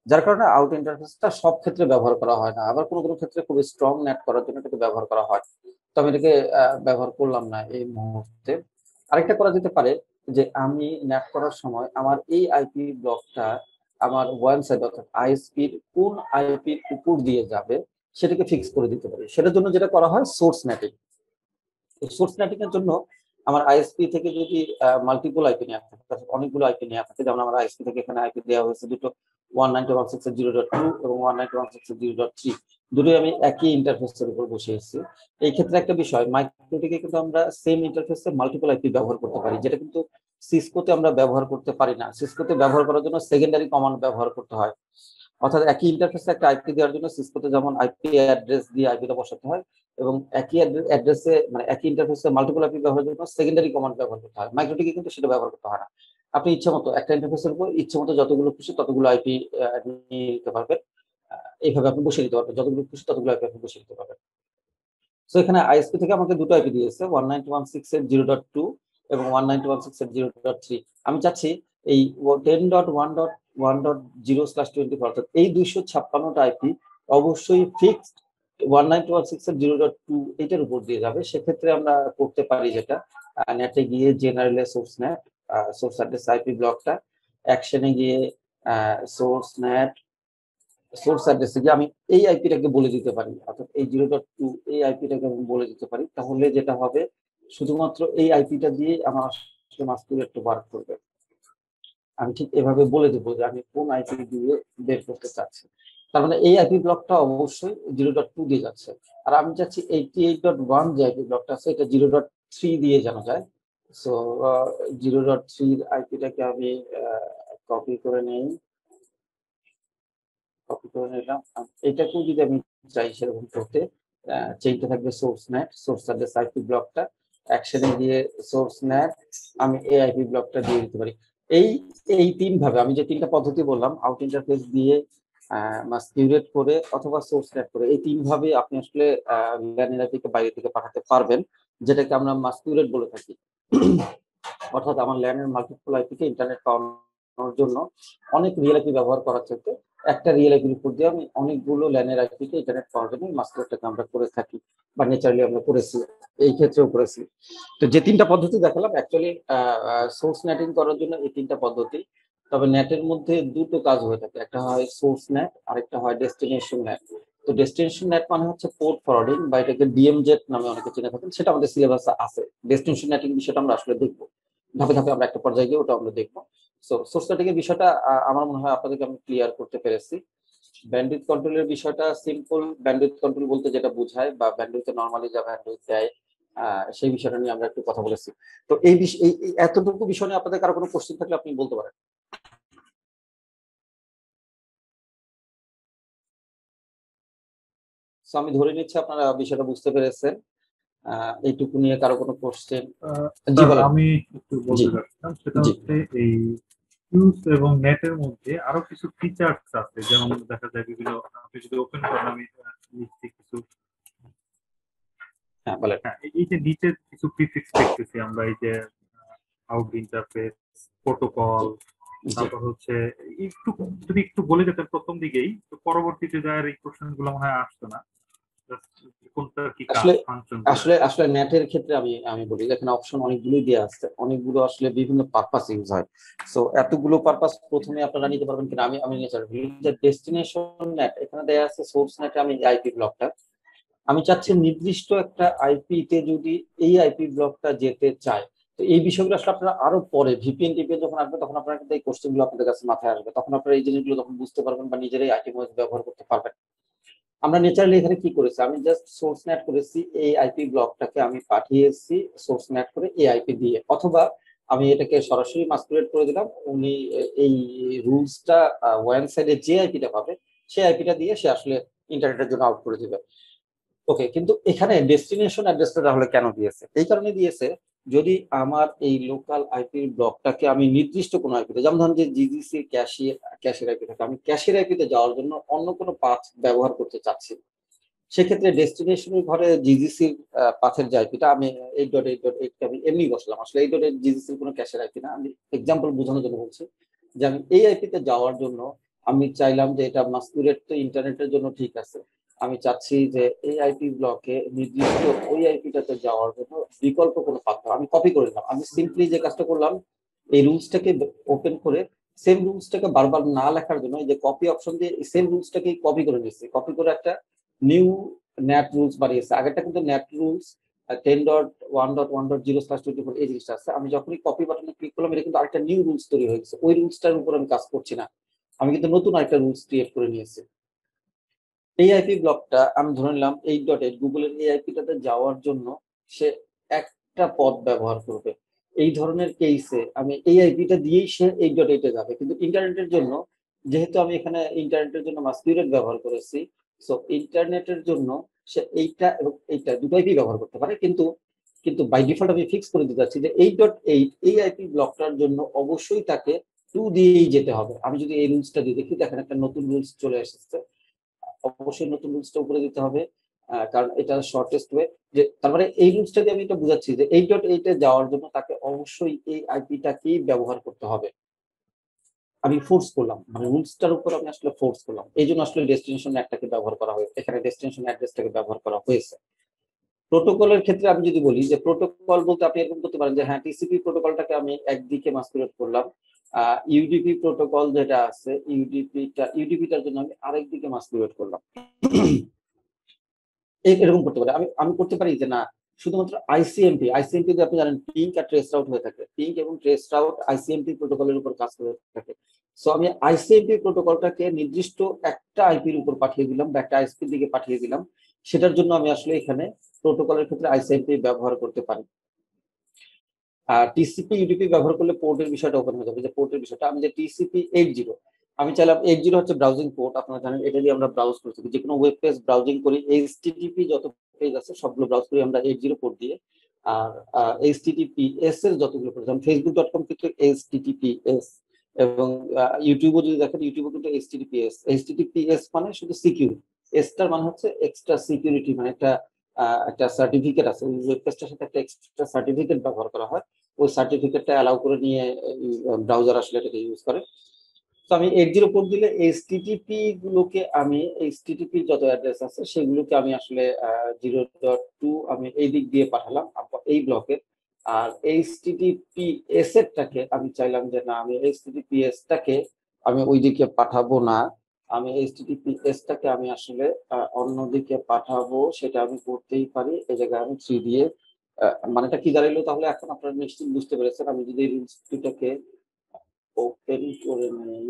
Speaker 1: যার কারণে আউট ইন্টারফেসটা সব ক্ষেত্রে ব্যবহার করা হয় না, আবার কোনো কোনো ক্ষেত্রে খুব স্ট্রং নেট করার জন্য এটাকে ব্যবহার করা হয়। তো আমি এটাকে ব্যবহার করলাম না এই মুহূর্তে। আরেকটা করা যেতে পারে যে আমি নেট করার সময় আমার এই আইপি ব্লকটা আমার ওয়ান সাইড অর্থাৎ আইএসপির কোন আইপির উপর দিয়ে যাবে সেটাকে ফিক্স করে দিতে পারি। সেটার জন্য যেটা করা হয় সোর্স নেটিং। সোর্স নেটিং এর জন্য আমার আইএসপি থেকে যদি মাল্টিপল আইপি নেওয়া থাকে, অনেকগুলো আইপি নেওয়া থাকে, যেমন আমার আইএসপি থেকে এখানে আইপি দেওয়া হয়েছে দুটো, 192.168.0.2 এবং 192.168.0.3, দুটোই আমি একই ইন্টারফেসের উপর বসিয়েছি। এই ক্ষেত্রে একটা বিষয়, মাইক্রোটিকে কিন্তু আমরা সেম ইন্টারফেসে মাল্টিপল আইপি ব্যবহার করতে পারি, যেটা কিন্তু সিসকোতে আমরা ব্যবহার করতে পারি না। সিসকোতে ব্যবহার করার জন্য সেকেন্ডারি কমান্ড ব্যবহার করতে হয়, অর্থাৎ একই ইন্টারফেসে একটা আইপি দেওয়ার জন্য সিসকোতে যেমন আইপি অ্যাড্রেস দিয়ে আইপিটা বসাতে হয়, এবং একই অ্যাড্রেসে মানে একই ইন্টারফেসে মাল্টিপল আইপি ব্যবহারের জন্য সেকেন্ডারি কমান্ড ব্যবহার করতে হয়। মাইক্রোটিকে কিন্তু সেটা ব্যবহার করতে হয় না। আপনি ইচ্ছে মতো একটা ইন্টারফেসের উপর ইচ্ছে মতো যতগুলো খুশি ততগুলো আইপি নিয়ে নিতে পারবেন। এইভাবে আপনি বসিয়ে দিতে পারবেন, যতগুলো খুশি ততগুলো আইপি আপনি বসিয়ে দিতে পারবেন। সো এখানে আইএসপি থেকে আমাকে দুটো আইপি দিয়েছে, 192.168.0.2 এবং 192.168.0.3। আমি চাচ্ছি এই 10.1.1.0/24 অর্থাৎ এই 256টা আইপি অবশ্যই ফিক্সড 192.168.0.2 এটার উপর দিয়ে যাবে। সেক্ষেত্রে আমরা করতে পারি যেটা, নেটে গিয়ে জেনারেলে source NAT, source address IP ব্লকটা, অ্যাকশনে গিয়ে সোর্স নেট, সোর্স অ্যাড্রেসে গিয়ে আমি এই আইপিটাকে বলে দিতে পারি, অর্থাৎ এই 0.2 এই আইপিটাকে আমি বলে দিতে পারি। তাহলে যেটা হবে, শুধুমাত্র এই আইপিটা দিয়ে আমার মাস্কুলেটটা ওয়ার্ক করবে। আমি ঠিক এভাবে বলে দেবো যে আমি কোন আইপি দিয়ে বের করতে চাচ্ছি। তার মানে এই আইপি ব্লকটা অবশ্যই 0.2 দিয়ে যাচ্ছে, আর আমি চাচ্ছি 88.1 যে আইপি ব্লকটা আছে এটা 0.3 দিয়ে জানা যায়। সো 0.3 আইপিটাকে আমি কপি করে নেই, কপি করে নিলাম। এটাকেও যদি আমি চাই সেরকম করতে, চেইনটা থাকবে source NAT, source address IP ব্লকটা, অ্যাকশনে গিয়ে সোর্স নেট, আমি এই আইপি ব্লকটা দিয়ে দিতে পারি। এই এই তিন ভাবে আমি যে তিনটা পদ্ধতি বললাম, আউট ইন্টারফেস দিয়ে, মাস্কিউরেট করে, অথবা সোর্স নেট করে, এই তিন ভাবে আপনি আসলে ল্যানের আইপিকে বাইরে থেকে পাঠাতে পারবেন, যেটাকে আমরা মাস্কিউরেট বলে থাকি। অর্থাৎ আমার ল্যানের মাল্টিপল আইপিকে ইন্টারনেট পাওয়ানোর জন্য অনেক রিয়েল আইপি ব্যবহার করার চাইতে একটা রিয়েল আইপির উপর দিয়ে আমি অনেকগুলো ল্যানের আইপিকে ইন্টারনেট পাওয়ার জন্য মাস্কিউরেটটাকে আমরা করে থাকি, বা ন্যাচারালি আমরা করেছি, এই ক্ষেত্রেও করেছি। তো যে তিনটা পদ্ধতি দেখালাম অ্যাকচুয়ালি সোর্স নেটিং করার জন্য এই তিনটা পদ্ধতি। তবে নেটের মধ্যে দুটো কাজ হয়ে থাকে, একটা হয় সোর্স নেট, আরেকটা হয় ডেস্টিনেশন নেট। তো ডেস্টিনেশন নেট মানে হচ্ছে পোর্ট ফরওয়ার্ডিং, বা এটাকে ডিএমজেড নামে অনেকে চিনে থাকেন, সেটা আমাদের সিলেবাসে আছে। ডেস্টিনেশন নেটিং বিষয়টা আমরা আসলে দেখবো ধাপে ধাপে, আমরা একটা পর্যায়ে গিয়ে ওটা আমরা দেখবো। সো সোর্স নেটিং এর বিষয়টা আমার মনে হয় আপনাদেরকে আমি ক্লিয়ার করতে পেরেছি। ব্যান্ডউইথ কন্ট্রোলের বিষয়টা সিম্পল, ব্যান্ডউইথ কন্ট্রোল বলতে যেটা বোঝায়, বা ব্যান্ডউইথে নরমালি যা ব্যান্ডউইথ দেয়, সেই বিষয়টা নিয়ে আমরা একটু কথা বলেছি। তো এই এতটুকু বিষয় নিয়ে আপনাদের কারো কোনো কোশ্চেন থাকলে আপনি বলতে পারেন। সো আমি ধরে নিচ্ছি আপনারা বিষয়টা বুঝতে পেরেছেন। এইটুকু নিয়ে কারো কোনো কোশ্চেন? জি
Speaker 4: স্যার,
Speaker 1: বলেন।
Speaker 4: আমি একটু
Speaker 1: জি
Speaker 4: বলতে চাচ্ছিলাম, সেটা
Speaker 1: জি
Speaker 4: হচ্ছে এই ফিউজ এবং নেটের মধ্যে আরো কিছু ফিচার্স আছে, যেমন দেখা যায় বিভিন্ন, আপনি যদি ওপেন করেন, আমি লিখছি কিছু।
Speaker 1: হ্যাঁ বলেন।
Speaker 4: হ্যাঁ, এই যে নিচের কিছু প্রিফিক্স দেখতেছি আমরা, এই যে আউট ইন্টারফেস, প্রোটোকল,
Speaker 1: জি
Speaker 4: তারপর হচ্ছে একটু, যদি একটু বলে যেতেন প্রথম দিকেই, তো পরবর্তীতে যা এই কোশ্চেন গুলো মনে হয় আসতো না। কোনটার কি কাজ,
Speaker 1: আসলে
Speaker 4: ফাংশন।
Speaker 1: আসলে নেটের ক্ষেত্রে আমি আমি বলি, এখানে অপশন অনেকগুলোই দেওয়া আছে, অনেকগুলো আসলে বিভিন্ন পারপাস ইউজ হয়। সো এতগুলো পারপাস প্রথমে আপনারা নিতে পারবেন কিনা আমি আমি নিতে পারবো। যে ডেস্টিনেশন নেট এখানে দেওয়া আছে, সোর্স নেটে আমি আইপি ব্লকটা আমি চাচ্ছি নির্দিষ্ট একটা আইপি তে যদি এই আইপি ব্লকটা যেতে চায়। তো এই বিষয়গুলো আসলে আপনারা আরো পরে ভিপিএন টিপিএন যখন আসবে তখন আপনারা কিন্তু এই কোশ্চেন গুলো আপনাদের কাছে মাথায় আসবে, তখন আপনারা এই জিনিসগুলো তখন বুঝতে পারবেন বা নিজেরাই আইপি ব্যবহার করতে পারবেন। আমরা ন্যাচারালি এখানে কি করেছি, আমি জাস্ট সোর্স নেট করেছি, এই আইপি ব্লকটাকে আমি পাঠিয়েছি সোর্স নেট করে এই আইপি দিয়ে, অথবা আমি এটাকে সরাসরি মাস্কুলেট করে দিলাম, উনি এই রুলসটা ওয়ান সাইডে যে আইপিটা পাবে সেই আইপিটা দিয়ে সে আসলে ইন্টারনেটের জন্য আউট করে দিবে। ওকে, কিন্তু এখানে ডেস্টিনেশন অ্যাড্রেসটা তাহলে কেন দিয়েছে? এই কারণে দিয়েছে, যদি আমার এই লোকাল আইপি ব্লকটাকে আমি নির্দিষ্ট কোনো আইপিতে, যেমন ধরুন যে জিজিসি ক্যাশের আইপি থাকে, আমি ক্যাশের আইপিতে যাওয়ার জন্য অন্য কোনো পাথ ব্যবহার করতে চাচ্ছি, সেক্ষেত্রে ডেস্টিনেশনের ঘরে জিজিসির পাথের যে আইপিটা আমি 8.8.8 আমি এমনি বসলাম, আসলে 8.8 জিজিসির কোনো ক্যাশের আইপি না, আমি এক্সাম্পল বোঝানোর জন্য বলছি যে আমি এই আইপিতে যাওয়ার জন্য আমি চাইলাম যে এটা মাস্কুরেট তো ইন্টারনেটের জন্য ঠিক আছে, আমি চাচ্ছি যে এই আইপি ব্লকে নির্দিষ্ট ওই আইপিটাতে যাওয়ার জন্য বিকল্প কোনো পাথা আমি কপি করে নিলাম। আমি সিম্পলি যে কাজটা করলাম, এই রুলসটাকে ওপেন করে সেম রুলসটাকে বারবার না লেখার জন্য এই যে কপি অপশন দিয়ে সেম রুলসটাকে কপি করে নিচ্ছি, কপি করে একটা নিউ ন্যাট রুলস বানিয়েছে। আগেরটা কিন্তু ন্যাট রুলস 10.1.1.0/24 এই জিনিসটা আছে। আমি যখনই কপি বাটনে ক্লিক করলাম, এটা কিন্তু আরেকটা নিউ রুলস তৈরি হয়ে গেছে। ওই রুলসটার উপর আমি কাজ করছি না, আমি কিন্তু নতুন আরেকটা রুলস ক্রিয়েট করে নিয়েছি। এই আইপি ব্লকটা আমি ধরে নিলাম 8.8 গুগলের এই আইপিটাতে যাওয়ার জন্য সে একটা পথ ব্যবহার করবে। এই ধরনের কেসে আমি এই আইপিটা দিয়েই সে 8.8 যাবে, কিন্তু ইন্টারনেটের জন্য যেহেতু আমি এখানে ইন্টারনেটের জন্য মাস্কুরেট ব্যবহার করেছি, সো ইন্টারনেটের জন্য সে এইটা এবং এইটা দুটো আইপি ব্যবহার করতে পারে, কিন্তু কিন্তু বাই ডিফল্ট আমি ফিক্স করে দিতে চাচ্ছি যে 8.8 এই আইপি ব্লকটার জন্য অবশ্যই তাকে 2 দিয়েই যেতে হবে। আমি যদি এই রুলসটা দিয়ে দেখি, দেখেন একটা নতুন রুলস চলে এসেছে। অবশ্যই নতুন রুলসটা উপরে দিতে হবে, কারণ এটা শর্টেস্ট ওয়ে। যে তার মানে এই রুলসটা দিয়ে আমি এটা বুঝাচ্ছি যে 8.8 এ যাওয়ার জন্য তাকে অবশ্যই এই আইপিটাকেই ব্যবহার করতে হবে। আমি ফোর্স করলাম, মানে রুলসটার উপর আমি আসলে ফোর্স করলাম, এই জন্য আসলে ডেস্টিনেশন অ্যাডটাকে ব্যবহার করা হয়েছে, এখানে ডেস্টিনেশন অ্যাড্রেসটাকে ব্যবহার করা হয়েছে। প্রোটোকলের ক্ষেত্রে আমি যদি বলি যে প্রোটোকল বলতে আপনি এরকম করতে পারেন যে হ্যাঁ টিসিপি প্রোটোকলটাকে আমি একদিকে মাস্কুরেট করলাম, ইউডিপি প্রোটোকল যেটা আছে ইউডিপিটার জন্য আমি আরেকদিকে মাস্কুরেট করলাম। এরকম করতে পারি। আমি আমি করতে পারি যে না, শুধুমাত্র আইসিএমপি যে আপনি জানেন পিঙ্ক আর ট্রেস রাউট হয়ে থাকে, পিঙ্ক এবং ট্রেস রাউট আইসিএমপি প্রোটোকলের উপর কাজ করে থাকে। সো আমি আইসিএমপি প্রোটোকলটাকে নির্দিষ্ট একটা আইপির উপর পাঠিয়ে দিলাম বা একটা আইএসপির দিকে পাঠিয়ে দিলাম, সেটার জন্য আমি আসলে এখানে প্রোটোকলের ক্ষেত্রে আইসিএমপি ব্যবহার করতে পারি। আর টিসিপি ইউডিপি ব্যবহার করলে পোর্টের বিষয়টা ওপেন হয়ে যাবে, যে পোর্টের বিষয়টা আমি যে টিসিপি 80 আমি চাইলাম 80 হচ্ছে ব্রাউজিং পোর্ট, আপনারা জানেন এটা দিয়ে আমরা ব্রাউজ করতে যে কোনো ওয়েব পেজ ব্রাউজিং করি, এইচটিটিপি যত পেজ আছে সবগুলো ব্রাউজ করি আমরা 80 পোর্ট দিয়ে। আর এইচটিটিপিএস এর যতগুলো পেজ, যেমন facebook.com কিন্তু এইচটিটিপিএস, এবং ইউটিউবও যদি দেখেন ইউটিউবও কিন্তু এইচটিটিপিএস মানে শুধু সিকিউর, এসটার মানে হচ্ছে এক্সট্রা সিকিউরিটি, মানে একটা সার্টিফিকেট আছে ওই ওয়েব পেজটার সাথে, একটা এক্সট্রা সার্টিফিকেট ব্যবহার করা হয়, ওই সার্টিফিকেটটা অ্যালাউ করে নিয়ে ব্রাউজার আসলে এটাকে ইউজ করে। তো আমি 80 পোর্ট দিলে এইচটিটিপি গুলোকে আমি এইচটিটিপি যত অ্যাড্রেস আছে সেগুলোকে আমি আসলে 0.2 আমি এই দিক দিয়ে পাঠালাম এই ব্লকে। আর এইচটিটিপিএস এরটাকে আমি চাইলাম যে না, আমি এইচটিটিপিএস টাকে আমি ওইদিকে পাঠাবো না, আমি এইচটিটিপিএস টাকে আমি আসলে অন্যদিকে পাঠাবো, সেটা আমি করতেই পারি। এই জায়গায় আমি 3 দিয়ে মানেটা কি দাঁড়াইলো তাহলে এখন আপনারা নিশ্চিত বুঝতে পেরেছেন। আমি যদি এই রুলস দুটাকে ওপেন করে নেই,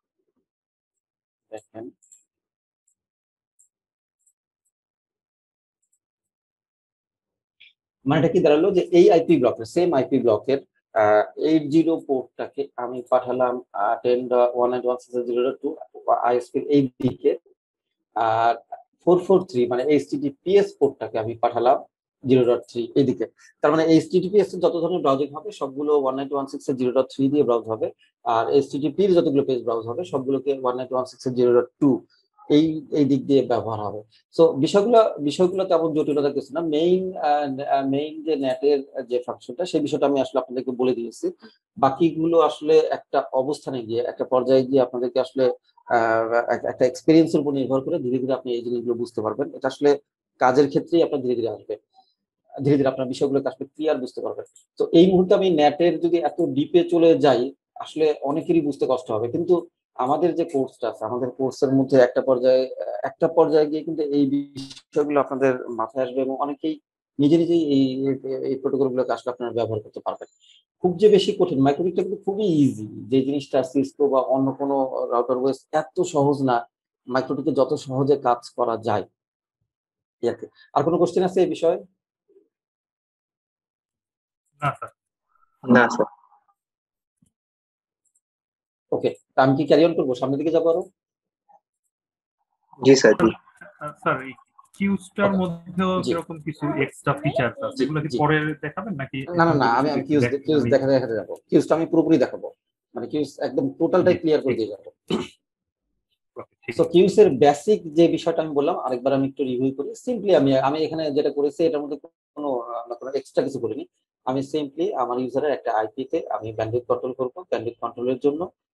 Speaker 1: দেখেন মানেটা কি দাঁড়ালো যে এই আইপি ব্লকের সেম আইপি ব্লকের 80 পোর্টটাকে আমি পাঠালাম 10.192 আইএসপি এই দিকে, আর 443 মানে এইচটিটিপিএস পোর্টটাকে আমি পাঠালাম 0.3 এদিকে। তার মানে এইচটিটিপিএস এর যত ধরনের ব্রাউজিং হবে সবগুলো 192.168 এর 0.3 দিয়ে ব্রাউজ হবে, আর এইচটিটিপি এর যতগুলো পেজ ব্রাউজ হবে সবগুলোকে 192.168 এর 0.2 এই এই দিক দিয়ে ব্যবহার হবে। সো বিষয়গুলো তেমন জটিলতা কিছু না। মেইন যে নেটের যে ফাংশনটা সেই বিষয়টা আমি আসলে আপনাদেরকে বলে দিয়েছি। বাকিগুলো আসলে একটা অবস্থানে গিয়ে একটা পর্যায়ে গিয়ে আপনাদেরকে আসলে একটা এক্সপেরিয়েন্সের উপর নির্ভর করে ধীরে ধীরে আপনি এই জিনিসগুলো বুঝতে পারবেন। এটা আসলে কাজের ক্ষেত্রেই আপনার ধীরে ধীরে আসবে, ধীরে ধীরে আপনার বিষয়গুলোকে আসলে ক্লিয়ার বুঝতে পারবেন। তো এই মুহূর্তে আমি নেটের যদি এত ডিপে চলে যাই আসলে অনেকেরই বুঝতে কষ্ট হবে, কিন্তু আমাদের যে কোর্সটা আছে আমাদের কোর্সের মধ্যে একটা পর্যায়ে গিয়ে কিন্তু এই বিষয়গুলো আপনাদের মাথায় আসবে এবং অনেকেই নিজে নিজেই এই প্রোটোকল গুলোকে আসলে আপনারা ব্যবহার করতে পারবেন। খুব যে বেশি কঠিন, মাইক্রোটিকটা কিন্তু খুবই ইজি, যে জিনিসটা সিসকো বা অন্য কোনো রাউটার ওয়েস এত সহজ না, মাইক্রোটিকে যত সহজে কাজ করা যায় এই আর কি। আর কোনো কোশ্চেন আছে এই বিষয়ে?
Speaker 4: না স্যার।
Speaker 2: না স্যার।
Speaker 1: ওকে, আমি কি ক্যারি অন করবো, সামনের দিকে যাবো আরো?
Speaker 2: জি স্যার।
Speaker 4: স্যার এই কিউস্টার
Speaker 1: Okay,
Speaker 4: মধ্যেও
Speaker 1: জি
Speaker 4: এরকম কিছু এক্সট্রা ফিচারস আছে,
Speaker 1: জি
Speaker 4: এগুলো কি
Speaker 1: জি
Speaker 4: পরে দেখাবেন নাকি
Speaker 1: না না
Speaker 4: এখন
Speaker 1: না,
Speaker 4: যদি
Speaker 1: আমি
Speaker 4: শুধু
Speaker 1: আমি
Speaker 4: একটু
Speaker 1: কিউজ
Speaker 4: আমি
Speaker 1: দেখাতে যাবো, কিউজটা আমি পুরোপুরি দেখাবো, মানে কিউজ একদম টোটালটাই
Speaker 4: জি
Speaker 1: ক্লিয়ার করে
Speaker 4: ঠিক
Speaker 1: দিয়ে যাবো।
Speaker 4: ঠিক
Speaker 1: সো
Speaker 4: আছে।
Speaker 1: কিউস এর বেসিক যে বিষয়টা আমি বললাম আরেকবার আমি একটু রিভিউ করি সিম্পলি। আমি এখানে যেটা করেছি এটার মধ্যে কোনো এক্সট্রা কিছু করিনি। আমি সিম্পলি আমার ইউজারের একটা আইপি তে আমি ব্যান্ডউইথ কন্ট্রোল করব, ব্যান্ডউইথ কন্ট্রোলের জন্য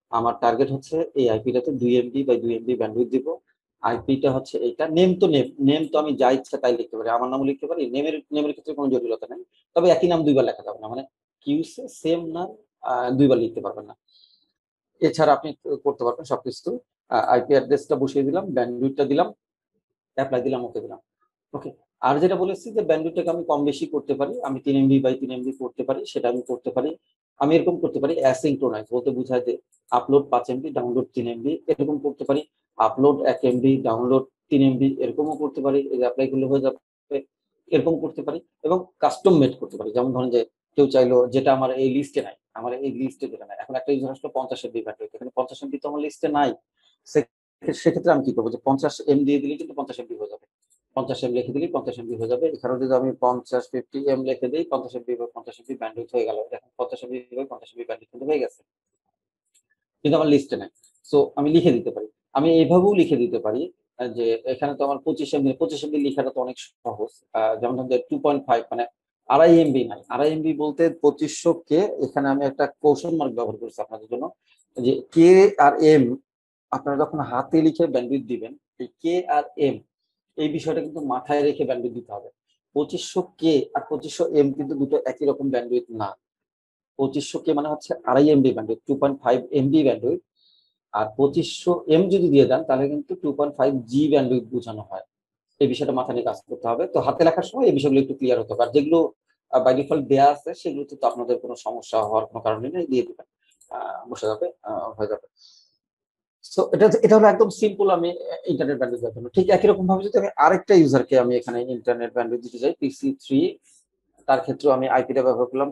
Speaker 1: আমার টার্গেট হচ্ছে এই আইপিটাতে 2 MB বাই 2 MB ব্যান্ডউইথ দিব। আইপিটা হচ্ছে এইটা, নেম তো নেম তো আমি যা ইচ্ছা তাই লিখতে পারি, আমার নামও লিখতে পারি, নেমের ক্ষেত্রে কোনো জটিলতা নেই। তবে একই নাম দুইবার লেখা যাবে না, মানে কিউসে সেম নাম দুইবার লিখতে পারবেন না। এছাড়া আপনি করতে পারবেন সবকিছু। আইপি অ্যাড্রেসটা বসিয়ে দিলাম, ব্যান্ডউইথটা দিলাম, অ্যাপ্লাই দিলাম, ওকে দিলাম। ওকে। আর যেটা বলেছি যে ব্যান্ডউইথটাকে আমি কম বেশি করতে পারি, আমি 3 MB বাই 3 MB করতে পারি, সেটা আমি করতে পারি। আমি এরকম করতে পারি অ্যাসিঙ্ক্রোনাইজ, বলতে বোঝায় যে আপলোড 5 MB ডাউনলোড 3 MB এরকম করতে পারি, আপলোড 1 MB ডাউনলোড 3 MB এরকমও করতে পারি, এই যে অ্যাপ্লাই করলে হয়ে যাবে, এরকম করতে পারি। এবং কাস্টম মেড করতে পারি, যেমন ধরেন যে কেউ চাইলো যেটা আমার এই লিস্টে নাই, আমার এই লিস্টে যেটা নাই, এখন একটা ইউজার আসলে 50 MB ব্যান্ডউইথ, এখানে 50 MB তো আমার লিস্টে নাই, সেক্ষেত্রে আমি কি করবো, যে 50 M দিয়ে দিলে কিন্তু 50 MB হয়ে যাবে, 50 M লিখে দিলেই 50 MB হয়ে যাবে। এখানে যদি আমি 50 M লিখে দিই, 50 MB বা 50 MB ব্যান্ডউইথ হয়ে গেল, দেখেন 50 MB বা 50 MB ব্যান্ডউইথ কিন্তু হয়ে গেছে, কিন্তু আমার লিস্টে নাই। সো আমি লিখে দিতে পারি, আমি এইভাবেও লিখে দিতে পারি যে এখানে তো আমার 25 MB লিখাটা তো অনেক সহজ। যেমন ধরেন যে 2.5 মানে 2.5 MB নাই, 2.5 MB বলতে 2500 কে, এখানে আমি একটা কোশ্চেন মার্ক ব্যবহার করছি আপনাদের জন্য, যে কে আর এম আপনারা যখন হাতে লিখে ব্যান্ডউইথ দিবেন, এই কে আর এম এই বিষয়টা কিন্তু মাথায় রেখে ব্যান্ডউইথ দিতে হবে। 2500 কে আর 2500 এম কিন্তু দুটো একই রকম ব্যান্ডউইথ না। 2500 কে মানে হচ্ছে 2.5 MB ব্যান্ডউইথ, 2.5 MB ব্যান্ডউইথ। আর 2500 এম যদি দিয়ে দেন তাহলে কিন্তু 2.5 জি ব্যান্ডউইথ বোঝানো হয়। এই বিষয়টা মাথা নিয়ে কাজ করতে হবে। তো হাতে লেখার সময় এই বিষয়গুলো একটু ক্লিয়ার হতে হবে, আর যেগুলো বাই ডিফল্ট দেওয়া আছে সেগুলোতে তো আপনাদের কোনো সমস্যা হওয়ার কোনো কারণ নেই, দিয়ে দিবেন, বসে যাবে, হয়ে যাবে। সো এটা হলো একদম সিম্পল আমি ইন্টারনেট ব্যান্ডউইথ দেওয়ার জন্য। ঠিক একই রকম ভাবে যদি আমি আরেকটা ইউজারকে আমি এখানে ইন্টারনেট ব্যান্ডউইথ দিতে চাই, PC3, তার ক্ষেত্রে আমি আইপিটা ব্যবহার করলাম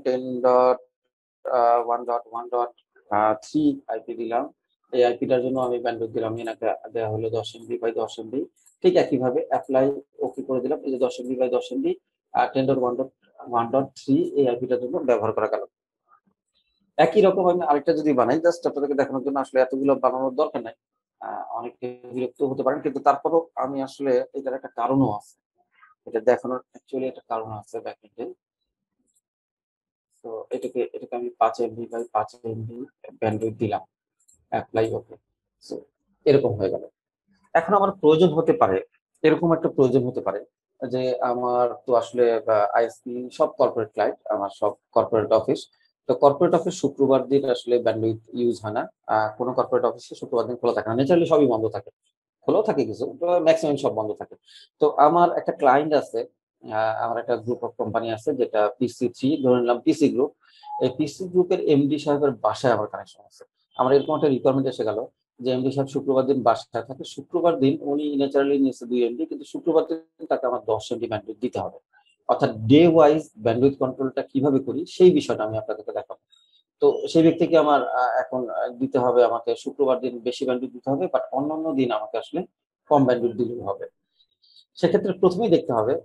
Speaker 1: 10.1.1.3 আইপি দিলাম। এই আইপিটার জন্য আমি ব্যান্ডউইথ দিলাম, এনাকে দেওয়া হলো 10 MB বাই 10 MB। ঠিক একইভাবে অ্যাপ্লাই ওকে করে দিলাম, এই যে 10 MB বাই 10 MB 10.1.1.3 এই আইপিটার জন্য ব্যবহার করা গেল। একই রকম আমি আরেকটা যদি বানাই, জাস্ট আপনাদেরকে দেখানোর জন্য, আসলে এতগুলো বানানোর দরকার নাই, অনেকে বিরক্ত হতে পারেন, কিন্তু তারপরও আমি আসলে এটার একটা কারণও আছে, এটা দেখানোর অ্যাকচুয়ালি একটা কারণ আছে ব্যাকএন্ডে। তো এটাকে আমি 5 MB বাই 5 MB ব্যান্ডউইথ দিলাম, অ্যাপ্লাই ওকে। সো এরকম হয়ে গেল। এখন আমার প্রয়োজন হতে পারে, এরকম একটা প্রয়োজন হতে পারে যে আমার তো আসলে আইএসপি সব কর্পোরেট ক্লায়েন্ট, আমার সব কর্পোরেট অফিস, তো কর্পোরেট অফিস শুক্রবার দিন আসলে ব্যান্ডউইথ ইউজ হয় না। কোনো কর্পোরেট অফিসে শুক্রবার দিন খোলা থাকে না, ন্যাচারালি সবই বন্ধ থাকে, খোলাও থাকে কিছু, ম্যাক্সিমাম সব বন্ধ থাকে। তো আমার একটা ক্লায়েন্ট আছে, আমার একটা গ্রুপ অফ কোম্পানি আছে যেটা PC3, ধরে নিলাম পিসি গ্রুপ। এই পিসি গ্রুপের এমডি সাহেবের বাসায় আমার কানেকশন আছে। আমার এরকম একটা রিকোয়ারমেন্ট এসে গেল যে এমডি সাহেব শুক্রবার দিন বাসায় থাকে, শুক্রবার দিন উনি ন্যাচারালি নিয়েছে 2 MB, কিন্তু শুক্রবার দিন তাকে আমার 10 MB ব্যান্ডউইথ দিতে হবে। অর্থাৎ ডে ওয়াইজ ব্যান্ডউইথ কন্ট্রোলটা কিভাবে করি সেই বিষয়টা আমি আপনাদেরকে দেখাবো। তো সেই ব্যক্তিকে আমার এখন দিতে হবে, আমাকে শুক্রবার দিন বেশি ব্যান্ডউইথ দিতে হবে, বাট অন্যান্য দিন আমাকে আসলে কম ব্যান্ডউইথ দিলেও হবে। সেক্ষেত্রে প্রথমেই দেখতে হবে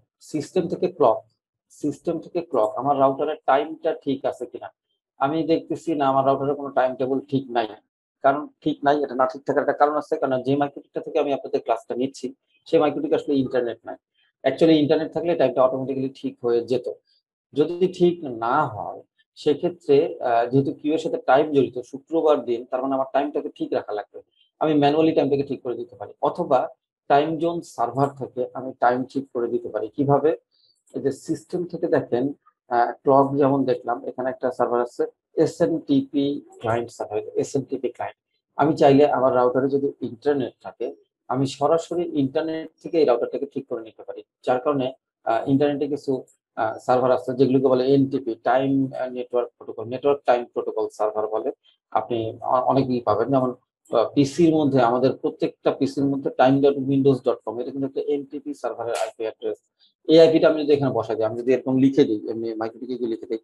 Speaker 1: সিস্টেম থেকে ক্লক আমার রাউটারের টাইমটা ঠিক আছে কিনা। আমি দেখতেছি না আমার রাউটারের কোনো টাইম টেবিল ঠিক নাই। কারণ ঠিক নাই, এটা না ঠিক থাকার একটা কারণ আছে, কারণ যে মাইক্রোটিকটা থেকে আমি আপনাদের ক্লাসটা নিচ্ছি সেই মাইক্রোটিক আসলে ইন্টারনেট নাই। অ্যাকচুয়ালি ইন্টারনেট থাকলে টাইমটা অটোমেটিক্যালি ঠিক হয়ে যেত। যদি ঠিক না হয় সেক্ষেত্রে যেহেতু কিউ এর সাথে টাইম জড়িত, শুক্রবার দিন তার মানে আমার টাইমটাকে ঠিক রাখা লাগবে। আমি ম্যানুয়ালি টাইমটাকে ঠিক করে দিতে পারি, অথবা টাইম জোন সার্ভার থেকে আমি টাইম ঠিক করে দিতে পারি। কিভাবে? এই যে সিস্টেম থেকে দেখেন, ক্লক যেমন দেখলাম, এখানে একটা সার্ভার আছে SNTP client server, SNTP client. আমি চাইলে আমার রাউটারে যদি ইন্টারনেট থাকে আমি সরাসরি ইন্টারনেট থেকে এই রাউটারটাকে ঠিক করে নিতে পারি। যার কারণে ইন্টারনেটে কিছু সার্ভার আছে যেগুলোকে বলে NTP, time network protocol, network time protocol server বলে। আপনি অনেকই পাবেন, যেমন পিসির মধ্যে, আমাদের প্রত্যেকটা পিসির মধ্যে time.windows.com, এটা কিন্তু একটা এনটিপি সার্ভারের আইপি অ্যাড্রেস। এই আইপিটা আমি যদি এখানে বসাই দিই, আমি যদি এরকম লিখে দিই, এমনি মাইক্রোটিকে লিখে দিই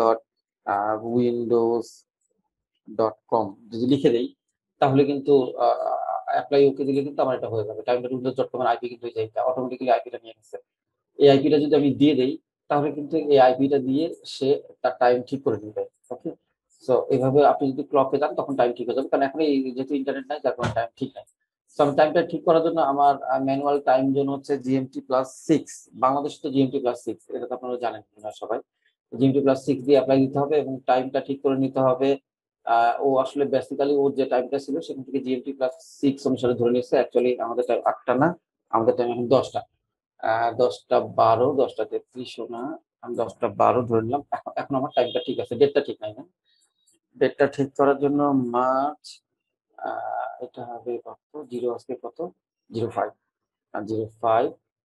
Speaker 1: time.windows.com যদি লিখে দিই, তাহলে কিন্তু অ্যাপ্লাই ওকে দিলে কিন্তু আমার এটা হয়ে যাবে। time.windows.com এর আইপি কিন্তু অটোমেটিক্যালি আইপিটা নিয়ে গেছে। এই আইপিটা যদি আমি দিয়ে দেই তাহলে কিন্তু এই আইপিটা দিয়ে সে তার টাইম ঠিক করে নেবে। ওকে। সো এইভাবে আপনি যদি ক্লকে যান তখন টাইম ঠিক হয়ে যাবে, কারণ এখন এই যেহেতু ইন্টারনেট নাই যার কারণে টাইম ঠিক নাই। সো আমি টাইমটা ঠিক করার জন্য আমার ম্যানুয়াল টাইম জোন হচ্ছে GMT+6। বাংলাদেশ তো GMT+6, এটা তো আপনারা জানেন না সবাই। GMT+6 দিয়ে অ্যাপ্লাই দিতে হবে এবং টাইমটা ঠিক করে নিতে হবে ও আসলে বেসিক্যালি ওর যে টাইমটা ছিল সেখান থেকে জিএমটি প্লাস 6 অনুসারে ধরে নিয়েছে। অ্যাকচুয়ালি আমাদের টাইম 8টা না, আমাদের টাইম এখন 10টা। 10টা 12, 10টা 33 না, আমি 10টা 12 ধরে নিলাম। এখন আমার টাইমটা ঠিক আছে, ডেটটা ঠিক নাই না। ডেটটা ঠিক করার জন্য মার্চ, এটা হবে কত, জিরো আজকে কত, 05, আর 05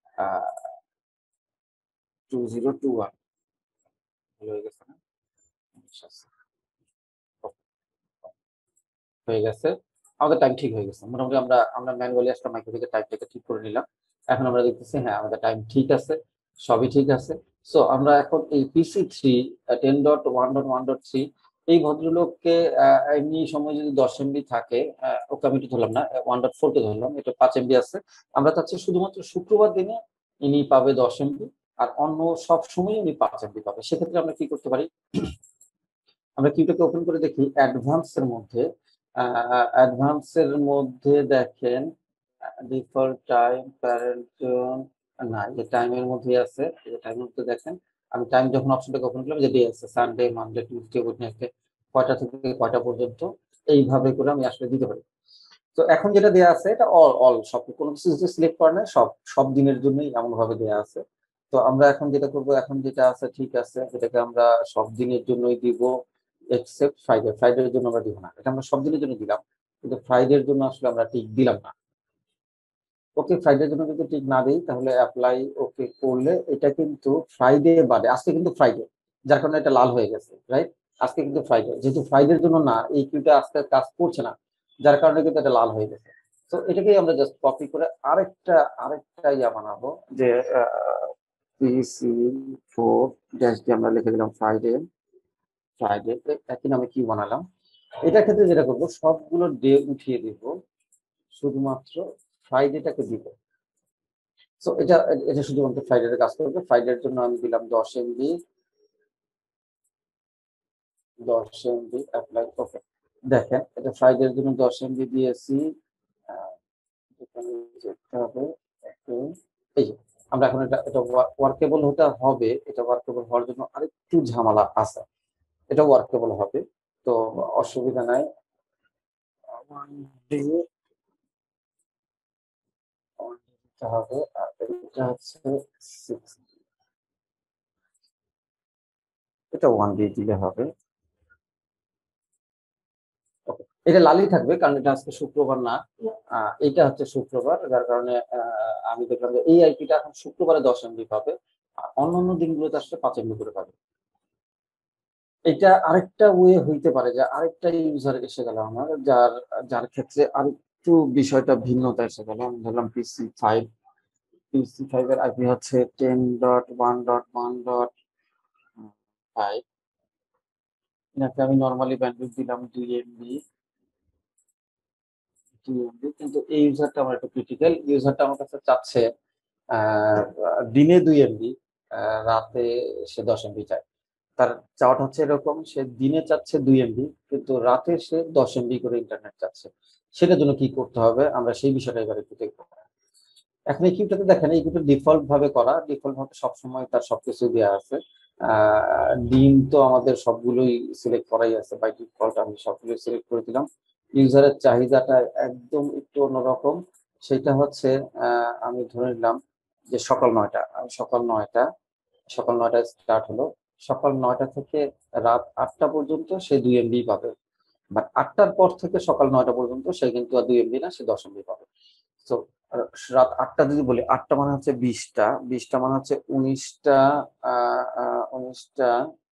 Speaker 1: 2021 হয়ে গেছে না? হয়ে গেছে, আমাদের টাইম ঠিক হয়ে গেছে মোটামুটি। আমরা আমরা ম্যানুয়ালি একটা মাইক্রো থেকে টাইমটাকে ঠিক করে নিলাম। এখন আমরা দেখতেছি হ্যাঁ আমাদের টাইম ঠিক আছে, সবই ঠিক আছে। সো আমরা এখন এই PC3 10.1.1.3 এই ভদ্রলোককে এমনি সময় যদি 10 MB থাকে, ওকে আমি একটু ধরলাম না, 1.4 কে ধরলাম, এটা 5 MB আছে। আমরা চাচ্ছি শুধুমাত্র শুক্রবার দিনে ইনি পাবে 10 MB, আর অন্য সব সময় উনি 5 MB পাবে। সেক্ষেত্রে আমরা কি করতে পারি, আমরা কিউটাকে ওপেন করে দেখি অ্যাডভান্সের মধ্যে দেখেন ডিফল্ট টাইম প্যারেন্ট জোন, না যে টাইমের মধ্যে আছে, এই টাইমের মধ্যে দেখেন আমি টাইম যখন অপশনটাকে ওপেন করলাম যে ডে আছে সানডে মানডে টিউসডে ওয়েডনেসডে, কয়টা থেকে কয়টা পর্যন্ত, এইভাবে করে আমি আসলে দিতে পারি। তো এখন যেটা দেয়া আছে এটা অল অল সব, কোনো কিছু যদি সিলেক্ট করে না, সব সব দিনের জন্যই এমন ভাবে দেয়া আছে। তো আমরা এখন যেটা করব, এখন যেটা আছে ঠিক আছে, এটাকে আমরা সব দিনের জন্যই দিব এক্সেপ্ট ফ্রাইডে। ফ্রাইডের জন্য আমরা দিব না, এটা আমরা সব দিনের জন্য দিলাম, কিন্তু ফ্রাইডের জন্য আসলে আমরা টিক দিলাম না। ওকে, ফ্রাইডের জন্য যদি টিক না দিই তাহলে অ্যাপ্লাই ওকে করলে এটা কিন্তু ফ্রাইডে বাদে, আজকে কিন্তু ফ্রাইডে, যার কারণে এটা লাল হয়ে গেছে, রাইট? আজকে কিন্তু ফ্রাইডে, যেহেতু ফ্রাইডের জন্য না, এই কিউটা আজকে কাজ করছে না, যার কারণে কিন্তু এটা লাল হয়ে গেছে। তো এটাকেই আমরা জাস্ট কপি করে আরেকটা ইয়া বানাবো, যে PC4 ড্যাশ দিয়ে আমরা লিখে দিলাম ফ্রাইডে। ফ্রাইডে একই নামে কি বানালাম। এটার ক্ষেত্রে যেটা করবো, সবগুলো ডে উঠিয়ে দিব, শুধুমাত্র ফ্রাইডেটাকে দিব। সো এটা এটা শুধুমাত্র ফ্রাইডে কাজ করবে। ফ্রাইডের জন্য আমি দিলাম 10 MB, 10 MB অ্যাপ্লাই। ওকে, দেখেন এটা ফ্রাইডের জন্য 10 MB দিয়েছি। এখানে যেতে হবে, এই যে আমরা এখন এটা ওয়ার্কেবল হতে হবে। এটা ওয়ার্কেবল হওয়ার জন্য আরেকটু ঝামেলা আছে, এটা ওয়ার্কেবল হবে, তো অসুবিধা নাই। হবে, আর এটা হচ্ছে 6, এটা 1 দিয়ে দিলে হবে। এটা লালই থাকবে কারণ এটা আজকে শুক্রবার না, এটা হচ্ছে শুক্রবার, যার কারণে আমি দেখলাম যে এই আইপিটা এখন শুক্রবারে 10 MB পাবে, আর অন্যান্য দিনগুলোতে আসলে 5 MB করে পাবে। এটা আরেকটা ওয়ে হইতে পারে যে আরেকটা ইউজার এসে গেল আমার, যার যার ক্ষেত্রে আরেকটু বিষয়টা ভিন্নতা এসে গেল। আমি ধরলাম PC5 এর আইপি হচ্ছে 10.1.1.5, এটাকে আমি নর্মালি ব্যান্ডউইথ দিলাম 2 MB। কিন্তু এই ইউজারটা আমার একটু ক্রিটিক্যাল, ইউজারটা আমার কাছে চাচ্ছে আহ, দিনে 2 MB, রাতে সে 10 MB চায়। তার চাওয়াটা হচ্ছে এরকম, সে দিনে চাচ্ছে 2 MB, কিন্তু রাতে সে 10 MB করে ইন্টারনেট চাচ্ছে। সেটার জন্য কি করতে হবে আমরা সেই বিষয়টা এবার একটু দেখবো। এখন এই কিউটাতে দেখেন, এই কিউটা ডিফল্ট ভাবে করা, ডিফল্ট ভাবে সবসময় তার সবকিছু দেওয়া আছে। দিন তো আমাদের সবগুলোই সিলেক্ট করাই আছে বাই ডিফল্ট, আমি সবগুলো সিলেক্ট করে দিলাম। ইউজারের চাহিদাটা একদম একটু অন্যরকম, সেটা হচ্ছে আমি ধরে নিলাম যে সকাল 9টা, আমি সকাল 9টায় স্টার্ট হলো, সকাল 9টা থেকে রাত 8টা পর্যন্ত সে 2 MB পাবে। বাট 8টার পর থেকে সকাল 9টা পর্যন্ত সে কিন্তু আর 2 MB না, সে 10 MB পাবে। তো রাত 8টা যদি বলি, 8টা মানে হচ্ছে 20টা, 20টা মানে হচ্ছে 19টা, 19টা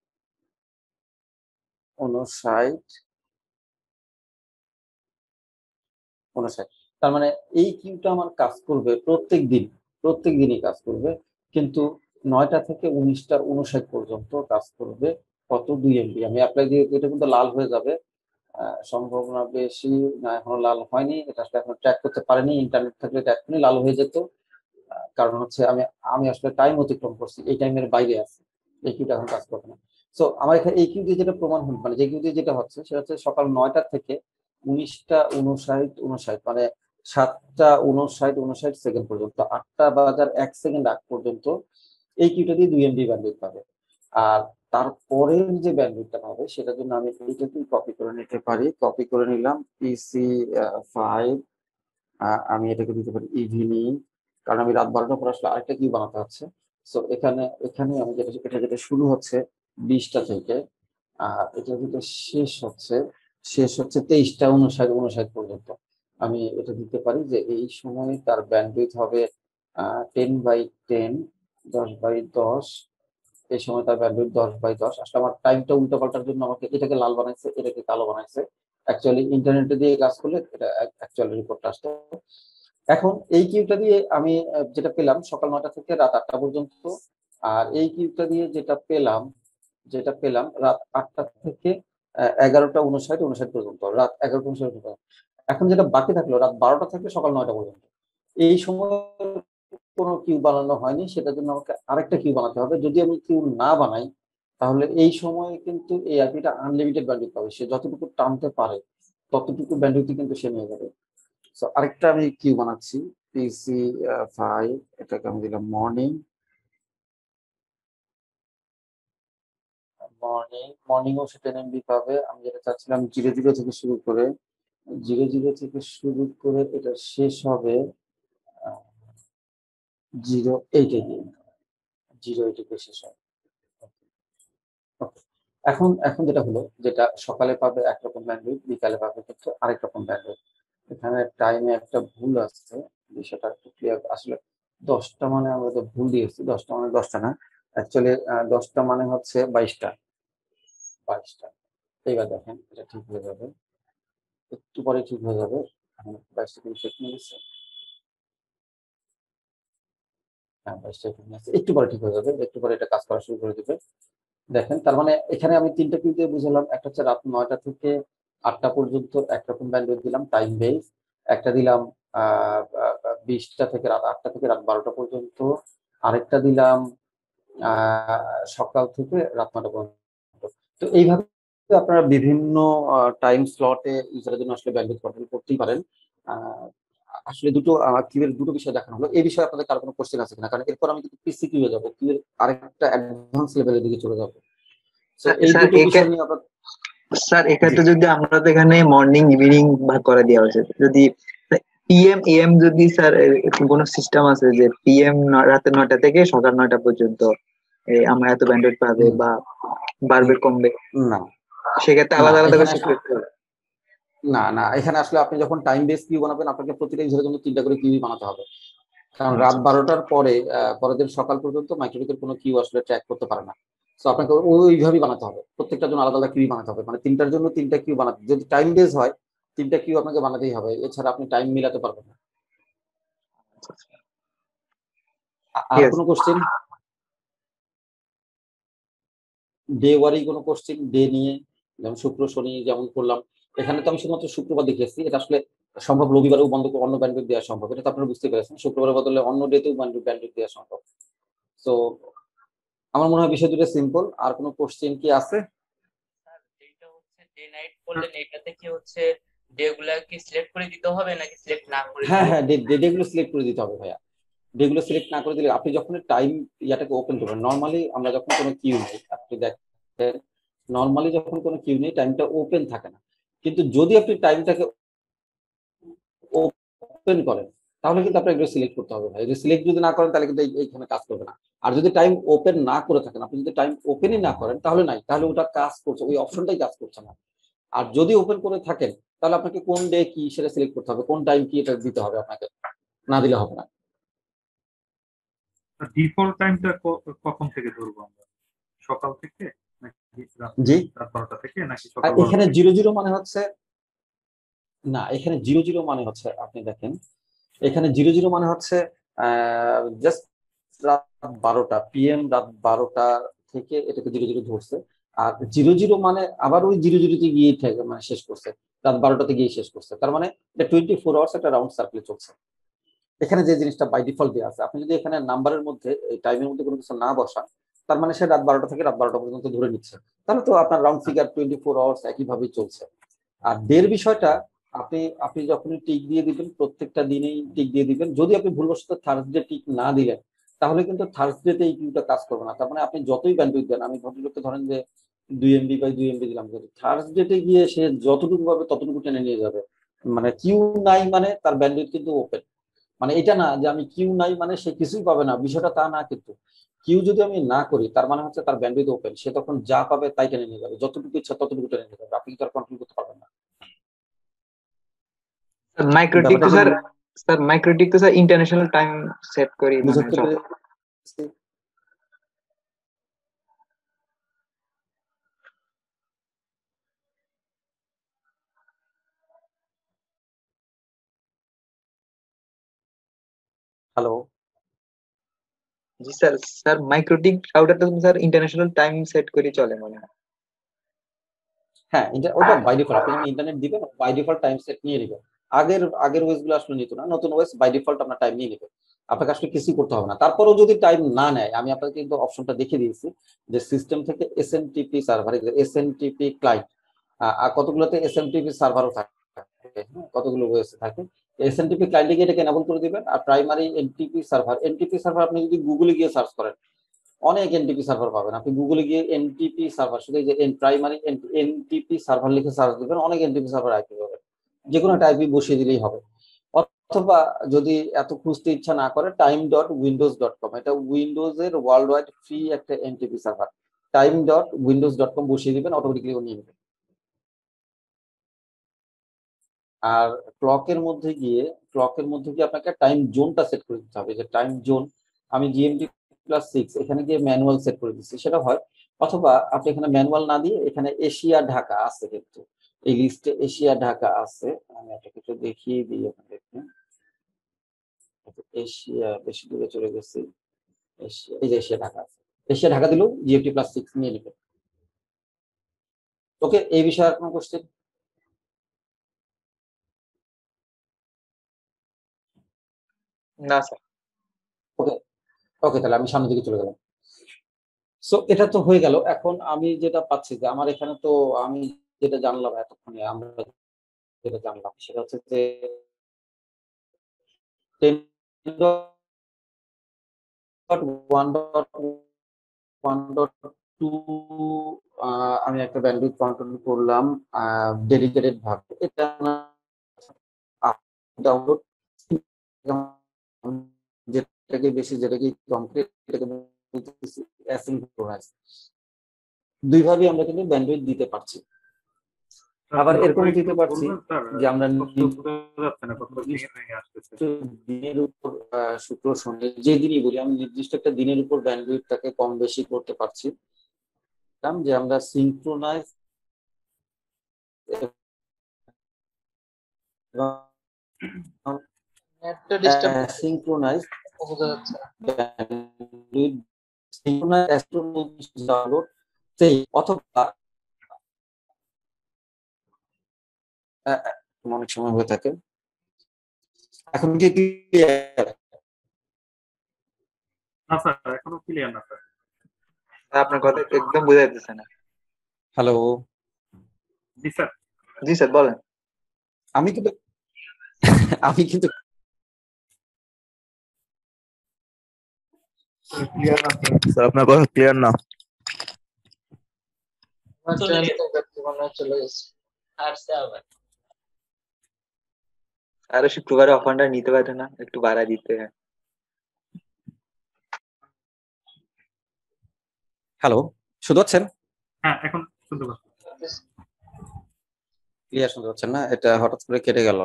Speaker 1: 59, 59। তার মানে এই কিউটা আমার কাজ করবে প্রত্যেক দিনই কাজ করবে, কিন্তু 9টা থেকে 19টা 59 পর্যন্ত কাজ করবে। কত, 2 MB। আমি অ্যাপ্লাই দিয়ে এটা কিন্তু লাল হয়ে যাবে, সম্ভাবনা বেশি না, এখনো লাল হয়নি, এটা আসলে এখন ট্র্যাক করতে পারেনি। ইন্টারনেট থাকলে এটা এখনই লাল হয়ে যেত, কারণ হচ্ছে আমি আমি আসলে টাইম অতিক্রম করছি, এই টাইমের বাইরে আছে, এই কিউটা এখন কাজ করবে না। সো আমার এখানে এই কিউ দিয়ে যেটা প্রমাণ হল, মানে যে কিউ দিয়ে যেটা হচ্ছে সেটা হচ্ছে সকাল 9টা থেকে 19টা 59, মানে 7টা 59 পর্যন্ত, 8টা বাজার 1 সেকেন্ড আগ পর্যন্ত এই কিউটা দিয়ে 2 MB ব্যান্ডউইথ পাবে। আর তারপরের যে ব্যান্ডউইথটা পাবে সেটার জন্য আমি এইটাকেই কপি করে নিতে পারি। কপি করে নিলাম PC5, আমি এটাকে দিতে পারি ইভিনিং, কারণ আমি রাত 12টার পর আসলে আরেকটা কিউ বানাতে হচ্ছে। সো এখানে আমি যেটা শুরু হচ্ছে 20টা থেকে, আর এটা যেটা শেষ হচ্ছে 23টা 59 পর্যন্ত। আমি এটা দিতে পারি যে এই সময় তার ব্যান্ডউইথ হবে 10/10, 10/10। এই সময় তার ব্যান্ডউইথ 10/10। আসলে আমার টাইমটা উল্টো পাল্টার জন্য আমাকে এটাকে লাল বানাইছে, এটাকে কালো বানাইছে। অ্যাকচুয়ালি ইন্টারনেটে দিয়ে কাজ করলে এটা অ্যাকচুয়ালি রিপোর্টটা আসতো। এখন এই কিউটা দিয়ে আমি যেটা পেলাম সকাল 9টা থেকে রাত 8টা পর্যন্ত, আর এই কিউটা দিয়ে যেটা পেলাম রাত 8টা থেকে 11টা 59 পর্যন্ত, রাত 11টা 59 পর্যন্ত। এখন যেটা বাকি থাকলো রাত 12টা থেকে সকাল 9টা পর্যন্ত, এই সময় কোনো কিউ বানানো হয়নি, সেটার জন্য আমাকে আরেকটা কিউ বানাতে হবে। যদি আমি কিউ না বানাই তাহলে এই সময়ে কিন্তু এই আইপিটা আনলিমিটেড ব্যান্ডউইথ পাবে, সে যতটুকু টানতে পারে ততটুকু ব্যান্ডউইথ কিন্তু সে নিয়ে যাবে। সো আরেকটা আমি কিউ বানাচ্ছি PC5, এটাকে আমি দিলাম মর্নিংও সে 10 MB পাবে। আমি যেটা চাচ্ছিলাম 00 থেকে শুরু করে, 00 থেকে শুরু করে এটা শেষ হবে 08-এ গিয়ে, 08-এ শেষ হয়। Okay. এখন যেটা হলো, যেটা সকালে পাবে একরকম ব্যান্ডউইথ, বিকালে পাবে কিন্তু আরেক রকম ব্যান্ডউইথ। এখানে টাইমে একটা ভুল আসছে, বিষয়টা একটু ক্লিয়ার। আসলে 10টা মানে আমরা তো ভুল দিয়েছি, 10টা মানে 10টা না, অ্যাকচুয়ালি 10টা মানে হচ্ছে 22টা। এইবার দেখেন এটা ঠিক হয়ে যাবে, একটু পরে ঠিক হয়ে যাবে। 22টা কিন্তু সেট নিয়ে গেছে। হ্যাঁ, 22টা এখানে আছে, একটু পরে ঠিক হয়ে যাবে, একটু পরে এটা কাজ করা শুরু করে দিবে। দেখেন তার মানে এখানে আমি 3টা কিউ দিয়ে বুঝালাম। একটা হচ্ছে রাত 9টা থেকে 8টা পর্যন্ত একরকম ব্যান্ডউইথ দিলাম টাইম বেস, একটা দিলাম 20টা থেকে রাত 8টা থেকে রাত 12টা পর্যন্ত, আরেকটা দিলাম সকাল থেকে রাত 9টা পর্যন্ত। তো এইভাবে আপনারা বিভিন্ন টাইম স্লটে ইউজারের জন্য আসলে ব্যান্ডউইথ কন্ট্রোল করতেই পারেন। আহ, আসলে কিউয়ের দুটো বিষয় দেখানো হলো। এই বিষয়ে আপনাদের কারো কোনো কোশ্চেন আছে কিনা, কারণ এরপর আমি কিন্তু পিসি কিউ এ যাবো, কিউয়ের আরেকটা অ্যাডভান্স লেভেলের দিকে চলে যাবো। তো এই
Speaker 2: স্যার
Speaker 1: দুটো বিষয় নিয়ে আপনার
Speaker 2: স্যার
Speaker 1: জি
Speaker 2: এক্ষেত্রে যদি আমরা তো এখানে মর্নিং ইভিনিং ভাগ করে দেওয়া হয়েছে, যদি PM AM যদি স্যার কোনো সিস্টেম আছে যে PM রাতে 9টা থেকে সকাল 9টা পর্যন্ত আমরা এত ব্যান্ডউইথ পাবে
Speaker 1: হুম,
Speaker 2: বা বাড়বে কমবে,
Speaker 1: না
Speaker 2: সেক্ষেত্রে
Speaker 1: না
Speaker 2: আলাদা আলাদা করে
Speaker 1: এখানে
Speaker 2: সেট
Speaker 1: আসলে
Speaker 2: করতে হবে?
Speaker 1: এখানে আসলে আপনি যখন টাইম বেস কিউ বানাবেন আপনাকে প্রতিটা ইউজারের জন্য 3টা করে কিউ বানাতে হবে। কারণ রাত
Speaker 2: আচ্ছা
Speaker 1: 12টার পরে পরের দিন সকাল পর্যন্ত মাইক্রোবিকের কোনো কিউ আসলে ট্র্যাক করতে পারে না। তো আপনাকে ওইভাবেই বানাতে হবে, প্রত্যেকটার জন্য আলাদা আলাদা কিউ বানাতে হবে, মানে 3টার জন্য 3টা কিউ বানাতে, যদি টাইম বেস হয় 3টা কিউ আপনাকে বানাতেই হবে, এছাড়া আপনি টাইম মিলাতে পারবেন না।
Speaker 2: আচ্ছা।
Speaker 1: আর
Speaker 2: ঠিক আছে।
Speaker 1: কোনো কোশ্চেন, ডে ওয়ারি কোনো কোশ্চেন ডে নিয়ে, যেমন শুক্র শনি যেমন করলাম, এখানে তো আমি শুধুমাত্র শুক্রবার দেখিয়েছি, এটা আসলে সম্ভব রবিবারেও বন্ধ অন্য ব্যান্ডউইথ দেওয়া সম্ভব, এটা তো আপনারা বুঝতে পেরেছেন, শুক্রবারের বদলে অন্য ডেতেও ব্যান্ডউইথ দেওয়া সম্ভব। তো আমার মনে হয় বিষয় দুটো সিম্পল। আর কোনো কোশ্চেন কি আছে?
Speaker 5: স্যার যেটা হচ্ছে ডে নাইট বললেন, এটাতে কি হচ্ছে ডে গুলা কি সিলেক্ট করে দিতে হবে নাকি সিলেক্ট না করে
Speaker 1: হ্যাঁ
Speaker 5: দিলে?
Speaker 1: হ্যাঁ, ডে গুলো সিলেক্ট করে দিতে হবে ভাইয়া। ডে গুলো সিলেক্ট না করে দিলে আপনি যখন টাইম ইয়াটাকে ওপেন করবেন, নর্মালি আমরা যখন কোনো কিউ নেই, আপনি দেখেন নর্মালি যখন কোনো কিউ নেই টাইমটা ওপেন থাকে না, কিন্তু যদি আপনি টাইমটাকে ওপেন করেন তাহলে কিন্তু আপনাকে এগুলো সিলেক্ট করতে হবে ভাই। সিলেক্ট যদি না করেন তাহলে কিন্তু এইখানে কাজ করবে না। আর যদি টাইম ওপেন না করে থাকেন, আপনি যদি টাইম ওপেনই না করেন তাহলে নাই, তাহলে ওটা কাজ করছে, ওই অপশনটাই কাজ করছে না। আর যদি ওপেন করে থাকেন তাহলে আপনাকে কোন ডে কি সেটা সিলেক্ট করতে হবে, কোন টাইম কি এটা দিতে হবে আপনাকে, না দিলে হবে না।
Speaker 4: ডিফল্ট টাইমটা কখন থেকে ধরবো আমরা? সকাল থেকে নাকি রাত্রি
Speaker 1: জি,
Speaker 4: রাত 12টা থেকে নাকি
Speaker 1: আর
Speaker 4: সকাল
Speaker 1: এখানে
Speaker 4: 12টা থেকে?
Speaker 1: 00 মানে হচ্ছে, না এখানে 00 মানে হচ্ছে, আপনি দেখেন এখানে 00 মানে হচ্ছে জাস্ট রাত 12টা PM, রাত 12টা থেকে এটাকে 00 ধরছে। আর 00 মানে আবার ওই 00-তে গিয়ে মানে শেষ করছে, রাত 12টাতে গিয়ে শেষ করছে। তার মানে এটা 24 আওয়ার্স একটা রাউন্ড সার্কেলে চলছে। এখানে যে জিনিসটা বাই ডিফল্ট দেওয়া আছে, আপনি যদি এখানে নাম্বারের মধ্যে এই টাইমের মধ্যে কোনো কিছু না বসান, তার মানে সে রাত 12টা থেকে রাত 12টা পর্যন্ত ধরে নিচ্ছে, তাহলে তো আপনার রাউন্ড ফিগার 24 আওয়ার্স একইভাবেই চলছে। আর ডের বিষয়টা, আপনি আপনি যখনই টিক দিয়ে দিবেন প্রত্যেকটা দিনেই টিক দিয়ে দিবেন। যদি আপনি ভুলবশত থার্সডে টিক না দিলেন তাহলে কিন্তু থার্সডেতে এই কিউটা কাজ করবে না। তার মানে আপনি যতই ব্যান্ডউইথ দেন, আমি ভদ্রলোককে ধরেন যে 2 MB বাই 2 MB দিলাম, কিন্তু থার্সডেতে গিয়ে সে যতটুকু পাবে ততটুকু টেনে নিয়ে যাবে। মানে কিউ নাই মানে তার ব্যান্ডউইথ কিন্তু ওপেন। মানে এটা না যে আমি কিউ নাই মানে সে কিছুই পাবে না, বিষয়টা তা না। কিন্তু কিউ যদি আমি না করি তার মানে হচ্ছে তার ব্যান্ডউইথ ওপেন, সে তখন যা পাবে তাই টেনে নিয়ে যাবে, যতটুকু ইচ্ছা ততটুকু টেনে নিয়ে যাবে, আপনি তো আর কন্ট্রোল করতে পারবেন না।
Speaker 2: মাইক্রোটিক
Speaker 1: ব্যাপারটা
Speaker 2: তো
Speaker 1: কি
Speaker 2: স্যার, মাইক্রোটিক তো স্যার ইন্টারন্যাশনাল টাইম সেট করি মানে
Speaker 1: বুঝতে
Speaker 2: সব।
Speaker 1: পেরেছি? হ্যালো।
Speaker 2: জি স্যার, স্যার মাইক্রোটিক রাউটার তো স্যার ইন্টারন্যাশনাল টাইম সেট করে চলে মনে হয়।
Speaker 1: হ্যাঁ, ওটা বাই ডিফল্ট আপনি যখন ইন্টারনেট দিবেন বাই ডিফল্ট টাইম সেট নিয়ে নিবে। আগের ওয়েস গুলো আসলে নিত না, নতুন ওয়েস বাই ডিফল্ট আপনার টাইম নিয়ে নিবে। আপনাকে আসলে কিছুই করতে হবে না। তারপরেও যদি টাইম না নেয়, আমি আপনাকে কিন্তু অপশনটা দেখিয়ে দিয়েছি যে সিস্টেম থেকে এসএমটিপি সার্ভার, এসএমটিপি ক্লায়েন্ট, আর কতগুলোতে এসএমটিপি সার্ভারও থাকে, হ্যাঁ, কতগুলো ওয়েসে থাকে। এসএমটিপি ক্লায়েন্টে গিয়ে এটাকে এনেবল করে দিবেন। আর প্রাইমারি এনটিপি সার্ভার আপনি যদি গুগলে গিয়ে সার্চ করেন অনেক এনটিপি সার্ভার পাবেন। আপনি গুগলে গিয়ে এনটিপি সার্ভার, শুধু এই যে প্রাইমারি এনটিপি সার্ভার লিখে সার্চ দিবেন, অনেক এনটিপি সার্ভার আইপি পাবেন। যে কোনো একটা আইপি বসিয়ে দিলেই হবে। অথবা যদি এত খুঁজতে ইচ্ছা না করে time.windows.com, এটা উইন্ডোজের ওয়ার্ল্ড ওয়াইড ফ্রি একটা এনটিপি সার্ভার। time.windows.com বসিয়ে দিবেন, অটোমেটিক্যালি ও নিয়ে নেবে। আর ক্লকের মধ্যে গিয়ে আপনাকে টাইম জোনটা সেট করে দিতে হবে, যে টাইম জোন আমি GMT+6 এখানে গিয়ে ম্যানুয়াল সেট করে দিচ্ছি, সেটা হয়। অথবা আপনি এখানে ম্যানুয়াল না দিয়ে এখানে এশিয়া ঢাকা আছে, কিন্তু এই লিস্টে এশিয়া ঢাকা আছে। আমি একটা কিছু দেখিয়ে দিই আপনাদেরকে। এশিয়া বেশি দূরে চলে গেছি। এশিয়া, এই যে এশিয়া ঢাকা আছে, এশিয়া ঢাকা দিলেও GMT+6 নিয়ে নেবে। ওকে, এই বিষয়ে আর কোনো কোশ্চেন?
Speaker 2: না স্যার।
Speaker 1: ওকে। ওকে, তাহলে আমি সামনের দিকে চলে গেলাম। সো এটা তো হয়ে গেল। এখন আমি যেটা পাচ্ছি যে আমার এখানে তো আমি যেটা জানলাম এতক্ষণে, আমরা যেটা জানলাম সেটা হচ্ছে যে 10.1.1.2 আমি একটা ব্যান্ডউইথ কন্ট্রোল করলাম ডেডিকেটেড ভাবে। এটা ডাউনলোড যেটাকে কমপ্লিট, এটাকে বলতেছি অ্যাসিনক্রোনাইজ। দুইভাবে আমরা কিন্তু ব্যান্ডউইথ দিতে পারছি। আবার এরকমও দিতে পারছি
Speaker 4: বলবেন স্যার,
Speaker 1: যে আমরা
Speaker 4: স্পষ্ট বোঝা যাচ্ছে না, কথা ভেঙে ভেঙে আসতেছে।
Speaker 1: দিনের উপর শুক্র শনি যে দিনই বলি, আমি নির্দিষ্ট একটা দিনের উপর ব্যান্ডউইথটাকে কম বেশি করতে পারছি, যে আমরা সিনক্রোনাইজ
Speaker 2: নেটটা ডিস্টার্ব
Speaker 1: সিনক্রোনাইজ
Speaker 2: বোঝা যাচ্ছে না।
Speaker 1: ব্যান্ডউইথ, সিনক্রোনাইজ অ্যাস্ট্রোনমিক ডাউনলোড সেই, অথবা অনেক সময় হয়ে থাকে। এখন কি ক্লিয়ার?
Speaker 4: না স্যার, এখনো ক্লিয়ার না স্যার।
Speaker 2: আপনার কথা একদম বোঝা যাচ্ছে না।
Speaker 1: হ্যালো।
Speaker 4: জি স্যার।
Speaker 2: জি স্যার বলেন।
Speaker 1: আমি কিন্তু আমি কিন্তু
Speaker 2: ক্লিয়ার না
Speaker 6: স্যার আপনার কথা ক্লিয়ার না।
Speaker 5: চলে
Speaker 2: চলে গেছে।
Speaker 5: আসছে আবার।
Speaker 2: আরে শুক্রবারে অফারটা নিতে পারে না, একটু বাড়া দিতে হয়।
Speaker 1: হ্যালো, শুনতে পাচ্ছেন?
Speaker 4: হ্যাঁ, এখন শুনতে পাচ্ছি।
Speaker 1: ক্লিয়ার শুনতে পাচ্ছেন না? এটা হঠাৎ করে কেটে গেল।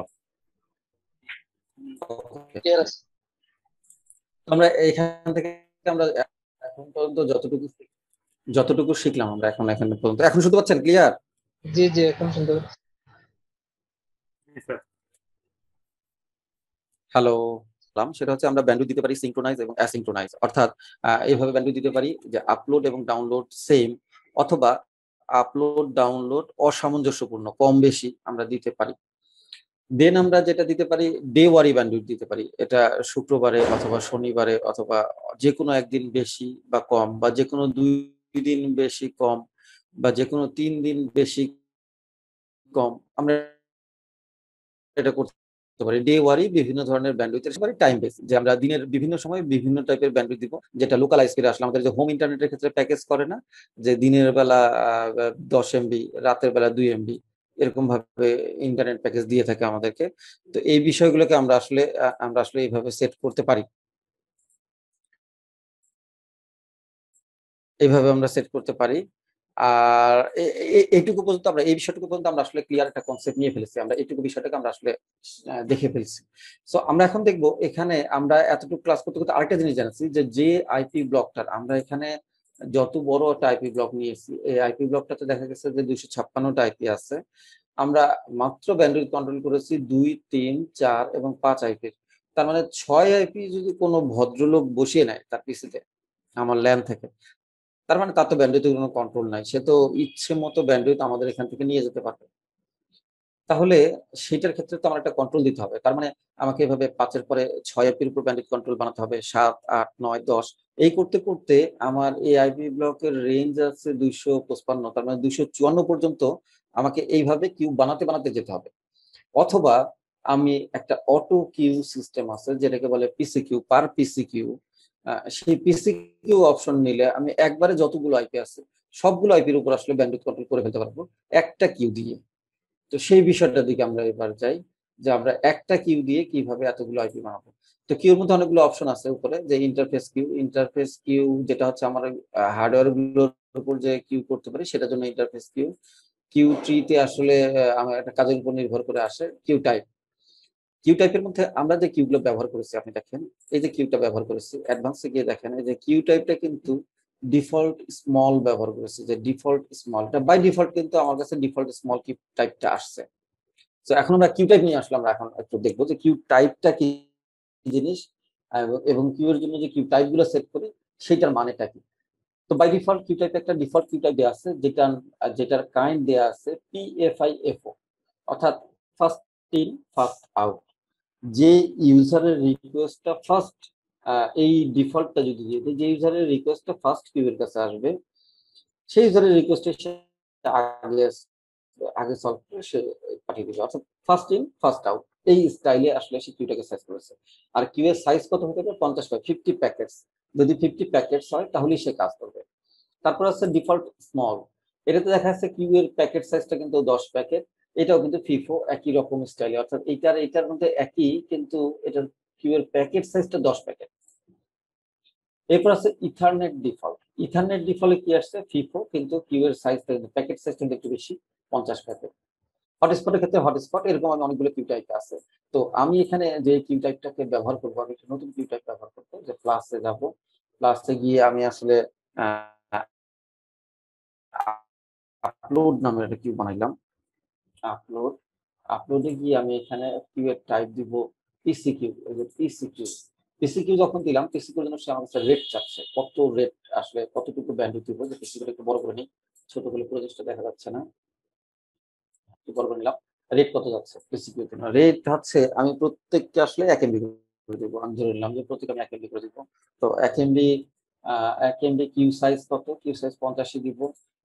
Speaker 1: আমরা এখান থেকে আমরা এখন পর্যন্ত যতটুকু শিখলাম আমরা এখন পর্যন্ত, এখন শুনতে পাচ্ছেন ক্লিয়ার?
Speaker 2: জি জি এখন শুনতে পাচ্ছি।
Speaker 4: জি স্যার।
Speaker 1: হ্যালো। সেটা হচ্ছে আমরা ব্যান্ডউইথ দিতে পারি সিনক্রোনাইজ এবং অ্যাসিনক্রোনাইজ, অর্থাৎ এইভাবে ব্যান্ডউইথ দিতে পারি যে আপলোড এবং ডাউনলোড সেম, অথবা আপলোড ডাউনলোড অসামঞ্জস্যপূর্ণ, কম বেশি আমরা দিতে পারি। দেন আমরা যেটা দিতে পারি ডে ওয়ারি ব্যান্ডউইথ দিতে পারি। এটা শুক্রবারে অথবা শনিবারে অথবা যে কোনো একদিন বেশি বা কম, বা যে কোনো 2 দিন বেশি কম, বা যে কোনো 3 দিন বেশি কম আমরা এটা করতে পারি ডে ওয়ারি বিভিন্ন ধরনের ব্যান্ডউইথ এর পারি টাইম বেস, যে আমরা দিনের বিভিন্ন সময় বিভিন্ন টাইপের ব্যান্ডউইথ দিব, যেটা লোকালাইজ করে আসলে আমাদের যে হোম ইন্টারনেটের ক্ষেত্রে প্যাকেজ করে না, যে দিনের বেলা 10 MB, রাতের বেলা 2 MB, এরকম ভাবে ইন্টারনেট প্যাকেজ দিয়ে থাকে আমাদেরকে। তো এই বিষয়গুলোকে আমরা আসলে এইভাবে সেট করতে পারি, এইভাবে আমরা সেট করতে পারি। আর এইটুকু পর্যন্ত আমরা এই বিষয়টুকু পর্যন্ত আমরা আসলে ক্লিয়ার একটা কনসেপ্ট নিয়ে ফেলেছি, আমরা এইটুকু বিষয়টাকে আমরা আসলে দেখে ফেলছি। সো আমরা এখন দেখব, এখানে আমরা এতটুকু ক্লাস করতে করতে আরেকটা জিনিস জানাচ্ছি, যে আইপি ব্লকটার আমরা এখানে যত বড় একটা আইপি ব্লক নিয়েছি, এই আইপি ব্লকটাতে দেখা গেছে যে 256টা আইপি আছে। আমরা মাত্র ব্যান্ডউইথ কন্ট্রোল করেছি 2, 3, 4 এবং 5 আইপির। তার মানে 6 আইপি যদি কোনো ভদ্রলোক বসিয়ে নেয় তার পিসিতে আমার ল্যান থেকে, তার মানে তার তো ব্যান্ডউইথের কোনো কন্ট্রোল নাই, সে তো ইচ্ছে মতো ব্যান্ডউইথ আমাদের এখান থেকে নিয়ে যেতে পারবে। তাহলে সেটার ক্ষেত্রে তো আমার একটা কন্ট্রোল দিতে হবে, তার মানে আমাকে এভাবে 5-এর পরে 6 এর উপর ব্যান্ডউইথ কন্ট্রোল বানাতে হবে, 7, 8, 9, 10, এই করতে করতে আমার এই আইপি ব্লকের রেঞ্জ আছে 255, তার মানে 254 পর্যন্ত আমাকে এইভাবে কিউ বানাতে বানাতে যেতে হবে। অথবা আমি একটা অটো কিউ সিস্টেম আছে যেটাকে বলে পিসি কিউ, পার পিসি কিউ, সেই পিসি কিউ অপশন নিলে আমি একবারে যতগুলো আইপি আছে সবগুলো আইপির উপর আসলে ব্যান্ডউইথ কন্ট্রোল করে ফেলতে পারবো একটা কিউ দিয়ে। তো সেই বিষয়টার দিকে আমরা এবার যাই, যে আমরা একটা কিউ দিয়ে কিভাবে এতগুলো আইপি বানাবো। তো কিউর মধ্যে অনেকগুলো অপশন আছে উপরে, যে ইন্টারফেস কিউ যেটা হচ্ছে আমার হার্ডওয়্যার গুলোর উপর যে কিউ করতে পারি সেটার জন্য ইন্টারফেস কিউ। কিউ ট্রিতে আসলে আমার একটা কাজের উপর নির্ভর করে আসে কিউ টাইপের মধ্যে আমরা যে কিউগুলো ব্যবহার করেছি, আপনি দেখেন এই যে কিউটা ব্যবহার করেছি, অ্যাডভান্সে গিয়ে দেখেন এই যে কিউ টাইপটা কিন্তু ডিফল্ট স্মল ব্যবহার করেছি, যে ডিফল্ট স্মল, এটা বাই ডিফল্ট কিন্তু আমার কাছে ডিফল্ট স্মল কিউ টাইপটা আসছে। তো এখন আমরা কিউ টাইপ নিয়ে আসলে আমরা এখন একটু দেখবো যে কিউ টাইপটা কি জিনিস, এবং কিউ এর জন্য যে কিউ টাইপ গুলো সেট করি সেটার মানেটা কি। তো বাই ডিফল্ট কিউ টাইপ একটা ডিফল্ট কিউ টাইপ দেওয়া আছে, যেটার কাইন্ড দেওয়া আছে PFIFO, অর্থাৎ ফার্স্ট ইন ফার্স্ট আউট। যে ইউজারের রিকোয়েস্টটা ফার্স্ট, এই ডিফল্টটা যদি দিয়ে দিই, যে ইউজারের রিকোয়েস্টটা ফার্স্ট কিউ এর কাছে আসবে, সেই ইউজারের রিকোয়েস্টের আগে আগে সলভ করে সে পাঠিয়ে দিবে, অর্থাৎ ফার্স্ট ইন ফার্স্ট আউট, এই স্টাইলে আসলে সে কিউটাকে সাইজ করেছে। আর কিউ এর সাইজ কত হতে পারে? 50 প্যাকেটস। যদি 50 প্যাকেটস হয় তাহলেই সে কাজ করবে। তারপর আছে ডিফল্ট স্মল, এটাতে দেখা যাচ্ছে কিউ এর প্যাকেট সাইজটা কিন্তু 10 প্যাকেট। এটাও কিন্তু ফিফো একই রকম স্টাইলে, অর্থাৎ এইটার মধ্যে একই, কিন্তু এটার কিউ এর প্যাকেট সাইজটা 10 প্যাকেট। এরপর আছে ইথারনেট ডিফল্টে কি আসছে? ফিফো, কিন্তু কিউ এর সাইজটা কিন্তু প্যাকেট সাইজ কিন্তু একটু বেশি, 50 প্যাকেট। হটস্পটের ক্ষেত্রে হটস্পট, এরকম আমি অনেকগুলো কিউ টাইপ আছে। তো আমি এখানে যে কিউ টাইপটাকে ব্যবহার করবো, আমি একটা নতুন কিউ টাইপ ব্যবহার করবো, যে প্লাসে যাব, প্লাসে গিয়ে আমি আসলে আপলোড নামের একটা কিউ বানাইলাম। আপলোডে গিয়ে আমি এখানে কিউ এর টাইপ দিব পিসি কিউ। এই যে পিসি কিউ যখন দিলাম, পিসি কিউর জন্য সে আমার কাছে রেট চাচ্ছে, কত রেট আসলে কতটুকু ব্যান্ডউইথ দিব, যে পিসি কিউটা একটু বড় করে নিই, ছোট করলে পুরো জিনিসটা দেখা যাচ্ছে না, একটু বড় করে নিলাম। রেট কত যাচ্ছে পিসি কিউর জন্য? রেট হচ্ছে আমি প্রত্যেককে আসলে 1 MB করে দিব, আমি ধরে নিলাম যে প্রত্যেকে আমি 1 MB করে দিব। তো 1 MB কিউ সাইজ কত? কিউ সাইজ 50 দিব।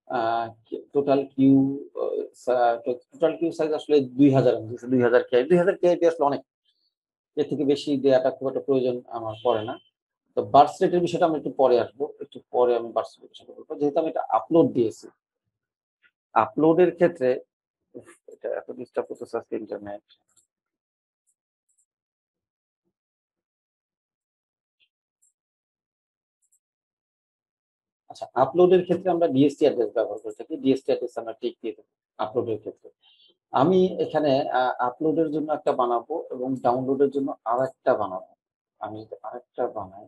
Speaker 1: টোটাল কিউ সাইজ আসলে 2000 আমি দিয়েছি, 2000 কেআইপি আসলে অনেক, এর থেকে বেশি দেওয়াটা খুব একটা প্রয়োজন আমার পড়ে না। তো বার্স রেটের বিষয়টা আমরা একটু পরে আসবো, একটু পরে আমি বার্স রেটের বিষয়টা বলবো, যেহেতু আমি এটা আপলোড দিয়েছি। আপলোডের ক্ষেত্রে এটা এত ডিস্টার্ব করতেছে আজকে ইন্টারনেট। আচ্ছা, আপলোডের ক্ষেত্রে আমরা ডিএসটি অ্যাড্রেস ব্যবহার করে থাকি, ডিএসটি অ্যাড্রেস আমরা টিক দিয়ে দেবো আপলোডের ক্ষেত্রে। আমি এখানে আপলোডের জন্য একটা বানাবো এবং ডাউনলোডের জন্য আরেকটা বানাবো। আমি আরেকটা বানাই,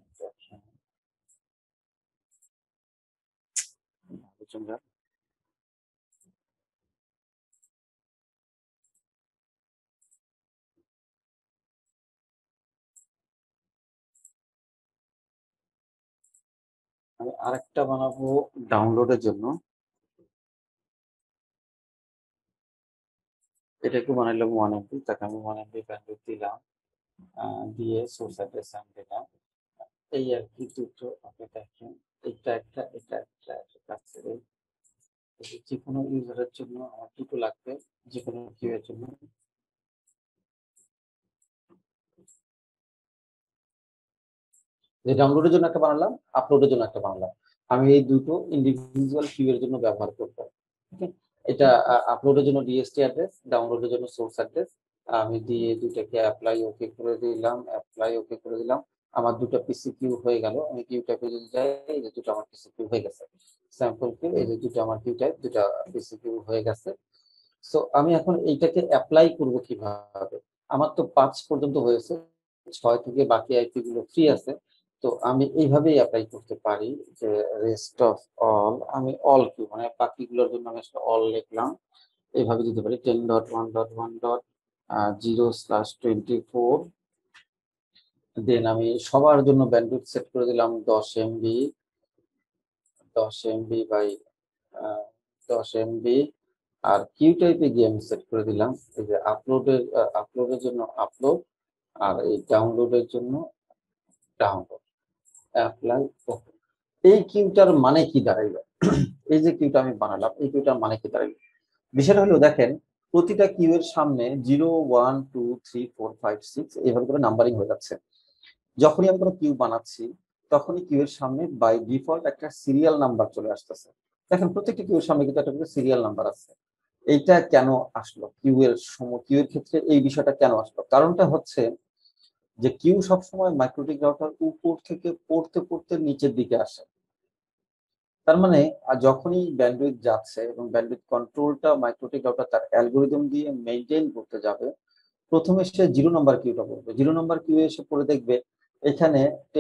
Speaker 1: আমি আরেকটা বানাবো ডাউনলোডের জন্য। এটাকে বানাইলাম 1 MB, তাকে আমি 1 MB ব্যান্ডউইথ দিলাম, দিয়ে সোর্স অ্যাড্রেস আমি দিলাম। এই আর কি দুটো, আপনি দেখেন এটা একটা কাছে, যে কোনো ইউজারের জন্য আমার দুটো লাগবে, যে কোনো কিউ এর জন্য। যে ডাউনলোডের জন্য একটা বানালাম, আপলোডের জন্য একটা বানালাম। আমি এই দুটো ইন্ডিভিজুয়াল কিউ এর জন্য ব্যবহার করবো। এটা আপলোডের জন্য ডিএসটি অ্যাড্রেস, ডাউনলোডের জন্য সোর্স অ্যাড্রেস। আমি দিয়ে দুটাকে অ্যাপ্লাই ওকে করে দিলাম, অ্যাপ্লাই ওকে করে দিলাম। আমার দুটো পিসি কিউ হয়ে গেল। আমি কিউ টাইপে যদি যাই, এই যে দুটো আমার পিসি কিউ হয়ে গেছে। স্যাম্পল কিউ, এই যে দুটো আমার কিউ টাইপ, দুটো পিসি কিউ হয়ে গেছে। সো আমি এখন এইটাকে অ্যাপ্লাই করব কিভাবে? আমার তো 5 পর্যন্ত হয়েছে, 6 থেকে বাকি আইপি গুলো ফ্রি আছে। তো আমি এইভাবেই অ্যাপ্লাই করতে পারি যে রেস্ট অফ অল, আমি অল কিউ মানে বাকিগুলোর জন্য আমি আসলে অল লিখলাম। এইভাবে দিতে পারি 10.1.1.0/24। দেন আমি সবার জন্য ব্যান্ডউইথ সেট করে দিলাম 10 এমবি, 10 এমবি বাই 10 এমবি। আর কিউ টাইপে গিয়ে আমি সেট করে দিলাম এই যে আপলোডের জন্য আপলোড, আর এই ডাউনলোডের জন্য ডাউনলোড। Apply okay. এই কিউটার মানে কি দাঁড়াইলো? এই যে কিউটা আমি বানালাম, এই কিউটার মানে কি দাঁড়াইলো? বিষয়টা হলো দেখেন, প্রতিটা কিউ এর সামনে 0 1 2 3 4 5 6 এইভাবে করে নাম্বারিং হয়ে যাচ্ছে। যখনই আমি কোনো কিউ বানাচ্ছি, তখনই কিউ এর সামনে বাই ডিফল্ট একটা সিরিয়াল নাম্বার চলে আসতেছে। দেখেন প্রত্যেকটা কিউ এর সামনে কিন্তু একটা করে সিরিয়াল নাম্বার আছে। এইটা কেন আসলো? কিউ এর ক্ষেত্রে এই বিষয়টা কেন আসলো? কারণটা হচ্ছে যে কিউ সবসময় মাইক্রোটিক রাউটার উপর থেকে পড়তে পড়তে নিচের দিকে আসে। তার মানে যখনই ব্যান্ডউইথ যাচ্ছে এবং ব্যান্ডউইথ কন্ট্রোলটা মাইক্রোটিক রাউটার তার অ্যালগোরিদম দিয়ে মেইনটেইন করতে যাবে, প্রথমে সে 0 নম্বর কিউটা পড়বে। 0 নম্বর কিউ এসে পড়ে দেখবে এখানে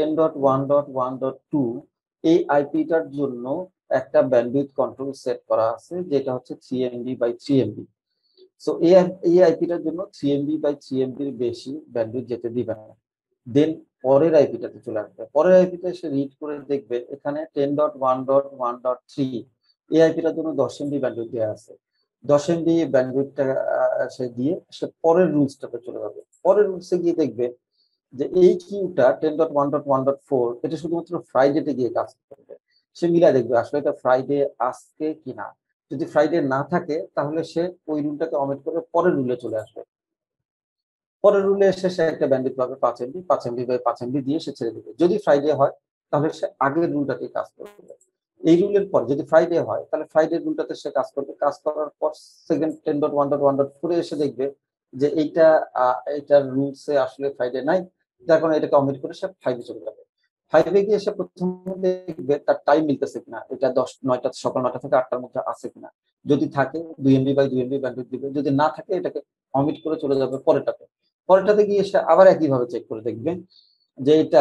Speaker 1: 10.1.1.2 এই আইপিটার জন্য একটা ব্যান্ডউইথ কন্ট্রোল সেট করা আছে, যেটা হচ্ছে 3 MB বাই 3 MB। সো এই আইপিটার জন্য 3 MB বাই 3 MB এর বেশি ব্যান্ডউইথ যেতে দিবে না। দেন পরের আইপিটাতে চলে আসবে। পরের আইপিটা সে রিড করে দেখবে এখানে 10.1.1.3 এই আইপিটার জন্য 10 MB ব্যান্ডউইথ দেওয়া আছে। 10 MB ব্যান্ডউইথটা সে দিয়ে সে পরের রুলসটাতে চলে যাবে। পরের রুলসে গিয়ে দেখবে যে এই কিউটা 10.1.1.4 এটা শুধুমাত্র ফ্রাইডেতে গিয়ে কাজ করবে। সে মিলাই দেখবে আসলে এটা ফ্রাইডে আজকে কিনা। যদি ফ্রাইডে না থাকে তাহলে সে ওই রুলটাকে অমিট করে পরের রুলে চলে আসবে। পরের রুলে এসে সে একটা ব্যান্ডউইথ পাবে 5 MB, 5 MB বাই 5 MB দিয়ে সে ছেড়ে দেবে। যদি ফ্রাইডে হয় তাহলে সে আগের রুলটাতে কাজ করবে। এই রুলের পর যদি ফ্রাইডে হয় তাহলে ফ্রাইডে রুলটাতে সে কাজ করবে। কাজ করার পর সেকেন্ড 10.1.1.4 এসে দেখবে যে এইটার রুলসে আসলে ফ্রাইডে নাই, যার কারণে এটাকে অমিট করে সে 5 চলে যাবে। 5 গিয়ে সে প্রথমে দেখবে তার টাইম মিলতেছে কিনা, এটা 9টা সকাল 9টা থেকে 8টার মধ্যে আছে কিনা। যদি থাকে 2 MB বাই 2 MB ব্যান্ডউইথ দিবে, যদি না থাকে এটাকে অমিট করে চলে যাবে পরেরটাতে। পরেরটাতে গিয়ে সে আবার একইভাবে চেক করে দেখবে যে এটা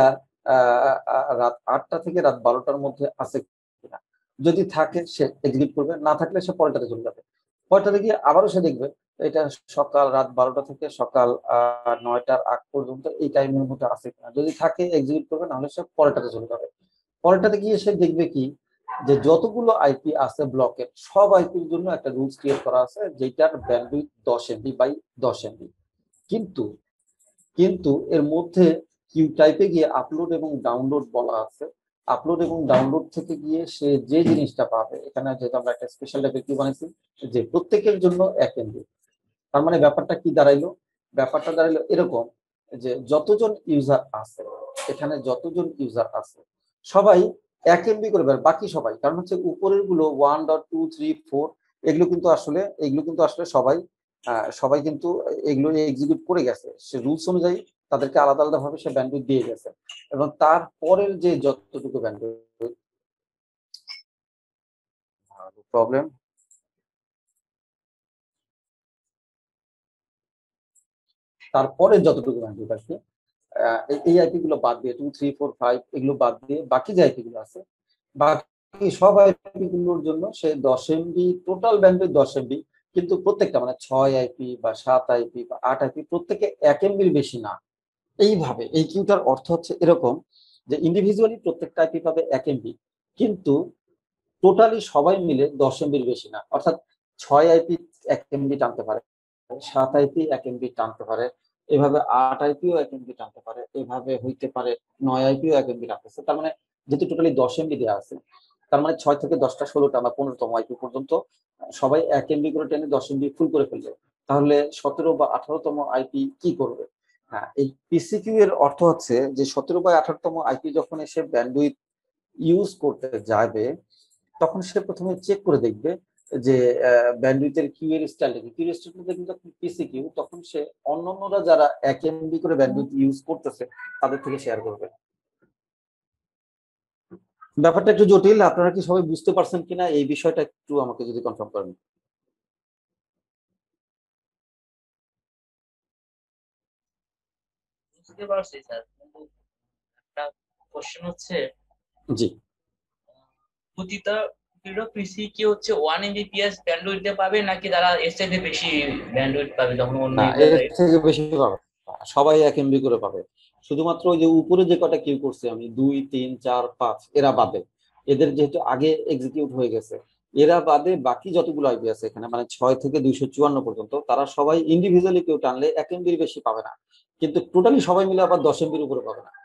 Speaker 1: রাত 8টা থেকে রাত 12টার মধ্যে আছে কিনা। যদি থাকে সে এক্সিকিউট করবে, না থাকলে সে পরেরটাতে চলে যাবে। পরেরটাতে গিয়ে আবারও সে দেখবে এটা সকাল রাত 12টা থেকে সকাল 9টার আগ পর্যন্ত এই টাইমের মধ্যে আছে কিনা। যদি থাকে এক্সিকিউট করবে, নাহলে সে পরেরটাতে চলে যাবে। পরেরটাতে গিয়ে সে দেখবে কি যে যতগুলো আইপি আছে ব্লকের সব আইপির জন্য একটা রুলস ক্রিয়েট করা আছে, যেটার ব্যান্ডউইথ 10 MB বাই 10 MB। কিন্তু কিন্তু এর মধ্যে কিউ টাইপে গিয়ে আপলোড এবং ডাউনলোড বলা আছে। আপলোড এবং ডাউনলোড থেকে গিয়ে সে যে জিনিসটা পাবে, এখানে যেহেতু আমরা একটা স্পেশাল টাইপের কিউ বানাইছি যে প্রত্যেকের জন্য 1 MB। তার মানে ব্যাপারটা কি দাঁড়াইলো? ব্যাপারটা দাঁড়াইলো এরকম যে যতজন ইউজার আছে, এখানে যতজন ইউজার আছে সবাই 1 MB করে পাবে, বাকি সবাই। কারণ হচ্ছে উপরের গুলো 1.2 3 4 এগুলো কিন্তু আসলে সবাই কিন্তু এগুলো এক্সিকিউট করে গেছে। সে রুলস অনুযায়ী তাদেরকে আলাদা আলাদা ভাবে সে ব্যান্ডউইথ দিয়ে গেছে, এবং তারপরের যে যতটুকু ব্যান্ডউইথ প্রবলেম, তারপরে যতটুকু ব্যান্ডউইথ আর কি, এই আইপি গুলো বাদ দিয়ে 2 3 4 5 এগুলো বাদ দিয়ে বাকি যে আইপি গুলো আছে, বাকি সব আইপি গুলোর জন্য সে 10 MB টোটাল ব্যান্ডউইথ 10 MB। কিন্তু প্রত্যেকটা মানে 6 আইপি বা 7 আইপি বা 8 আইপি প্রত্যেকে 1 MB বেশি না। এইভাবে এই কিউটার অর্থ হচ্ছে এরকম যে ইন্ডিভিজুয়ালি প্রত্যেকটা আইপি পাবে 1 MB, কিন্তু টোটালি সবাই মিলে 10 MB বেশি না। অর্থাৎ 6 আইপি 1 MB টানতে পারে, 7 আইপি 1 MB টানতে পারে, এভাবে 8 আইপিও 1 MB টানতে পারে, এভাবে হইতে পারে 9 আইপিও 1 MB টানতেছে। তার মানে যেহেতু টোটালি 10 MB দেওয়া আছে, তার মানে 6 থেকে 10টা 16টা বা 15তম আইপি পর্যন্ত সবাই 1 MB করে টেনে 10 MB ফুল করে ফেলবে। তাহলে 17 বা 18তম আইপি কি করবে? হ্যাঁ, এই পিসিকিউ এর অর্থ হচ্ছে যে 17/18তম আইপি যখন এসে ব্যান্ডউইথ ইউজ করতে যাবে তখন সে প্রথমে চেক করে দেখবে যে ব্যান্ডউইথের কিউ এর স্টাইলটা কিউ এর স্টাইলটা কিন্তু পিসিকিউ, তখন সে অন্যান্যরা যারা 1 এমবি করে ব্যান্ডউইথ ইউজ করতেছে তাদের থেকে শেয়ার করবে। ব্যাপারটা একটু জটিল, আপনারা কি সবাই বুঝতে পারছেন কিনা এই বিষয়টা একটু আমাকে যদি কনফার্ম করেন।
Speaker 5: বুঝতে পারছি স্যার, কিন্তু একটা কোশ্চেন হচ্ছে
Speaker 1: জি,
Speaker 5: প্রতিটা পিসি কি হচ্ছে 1 এমবিপিএস ব্যান্ডউইথ পাবে নাকি তারা এর চাইতে বেশি ব্যান্ডউইথ পাবে তখন অন্য
Speaker 1: না এর
Speaker 5: ইউজাররা?
Speaker 1: থেকে বেশি পাবে, সবাই 1 এমবি করে পাবে। শুধুমাত্র ওই যে উপরে যে কটা কিউ করছে আমি 2 3 4 5 এরা বাদে, এদের যেহেতু আগে এক্সিকিউট হয়ে গেছে, এরা বাদে বাকি যতগুলো আইপি আছে এখানে মানে 6 থেকে 254 পর্যন্ত তারা সবাই ইন্ডিভিজুয়ালি কেউ টানলে 1 এমবির বেশি পাবে না, কিন্তু টোটালি সবাই মিলে আবার 10 এমবির উপরে পাবে না।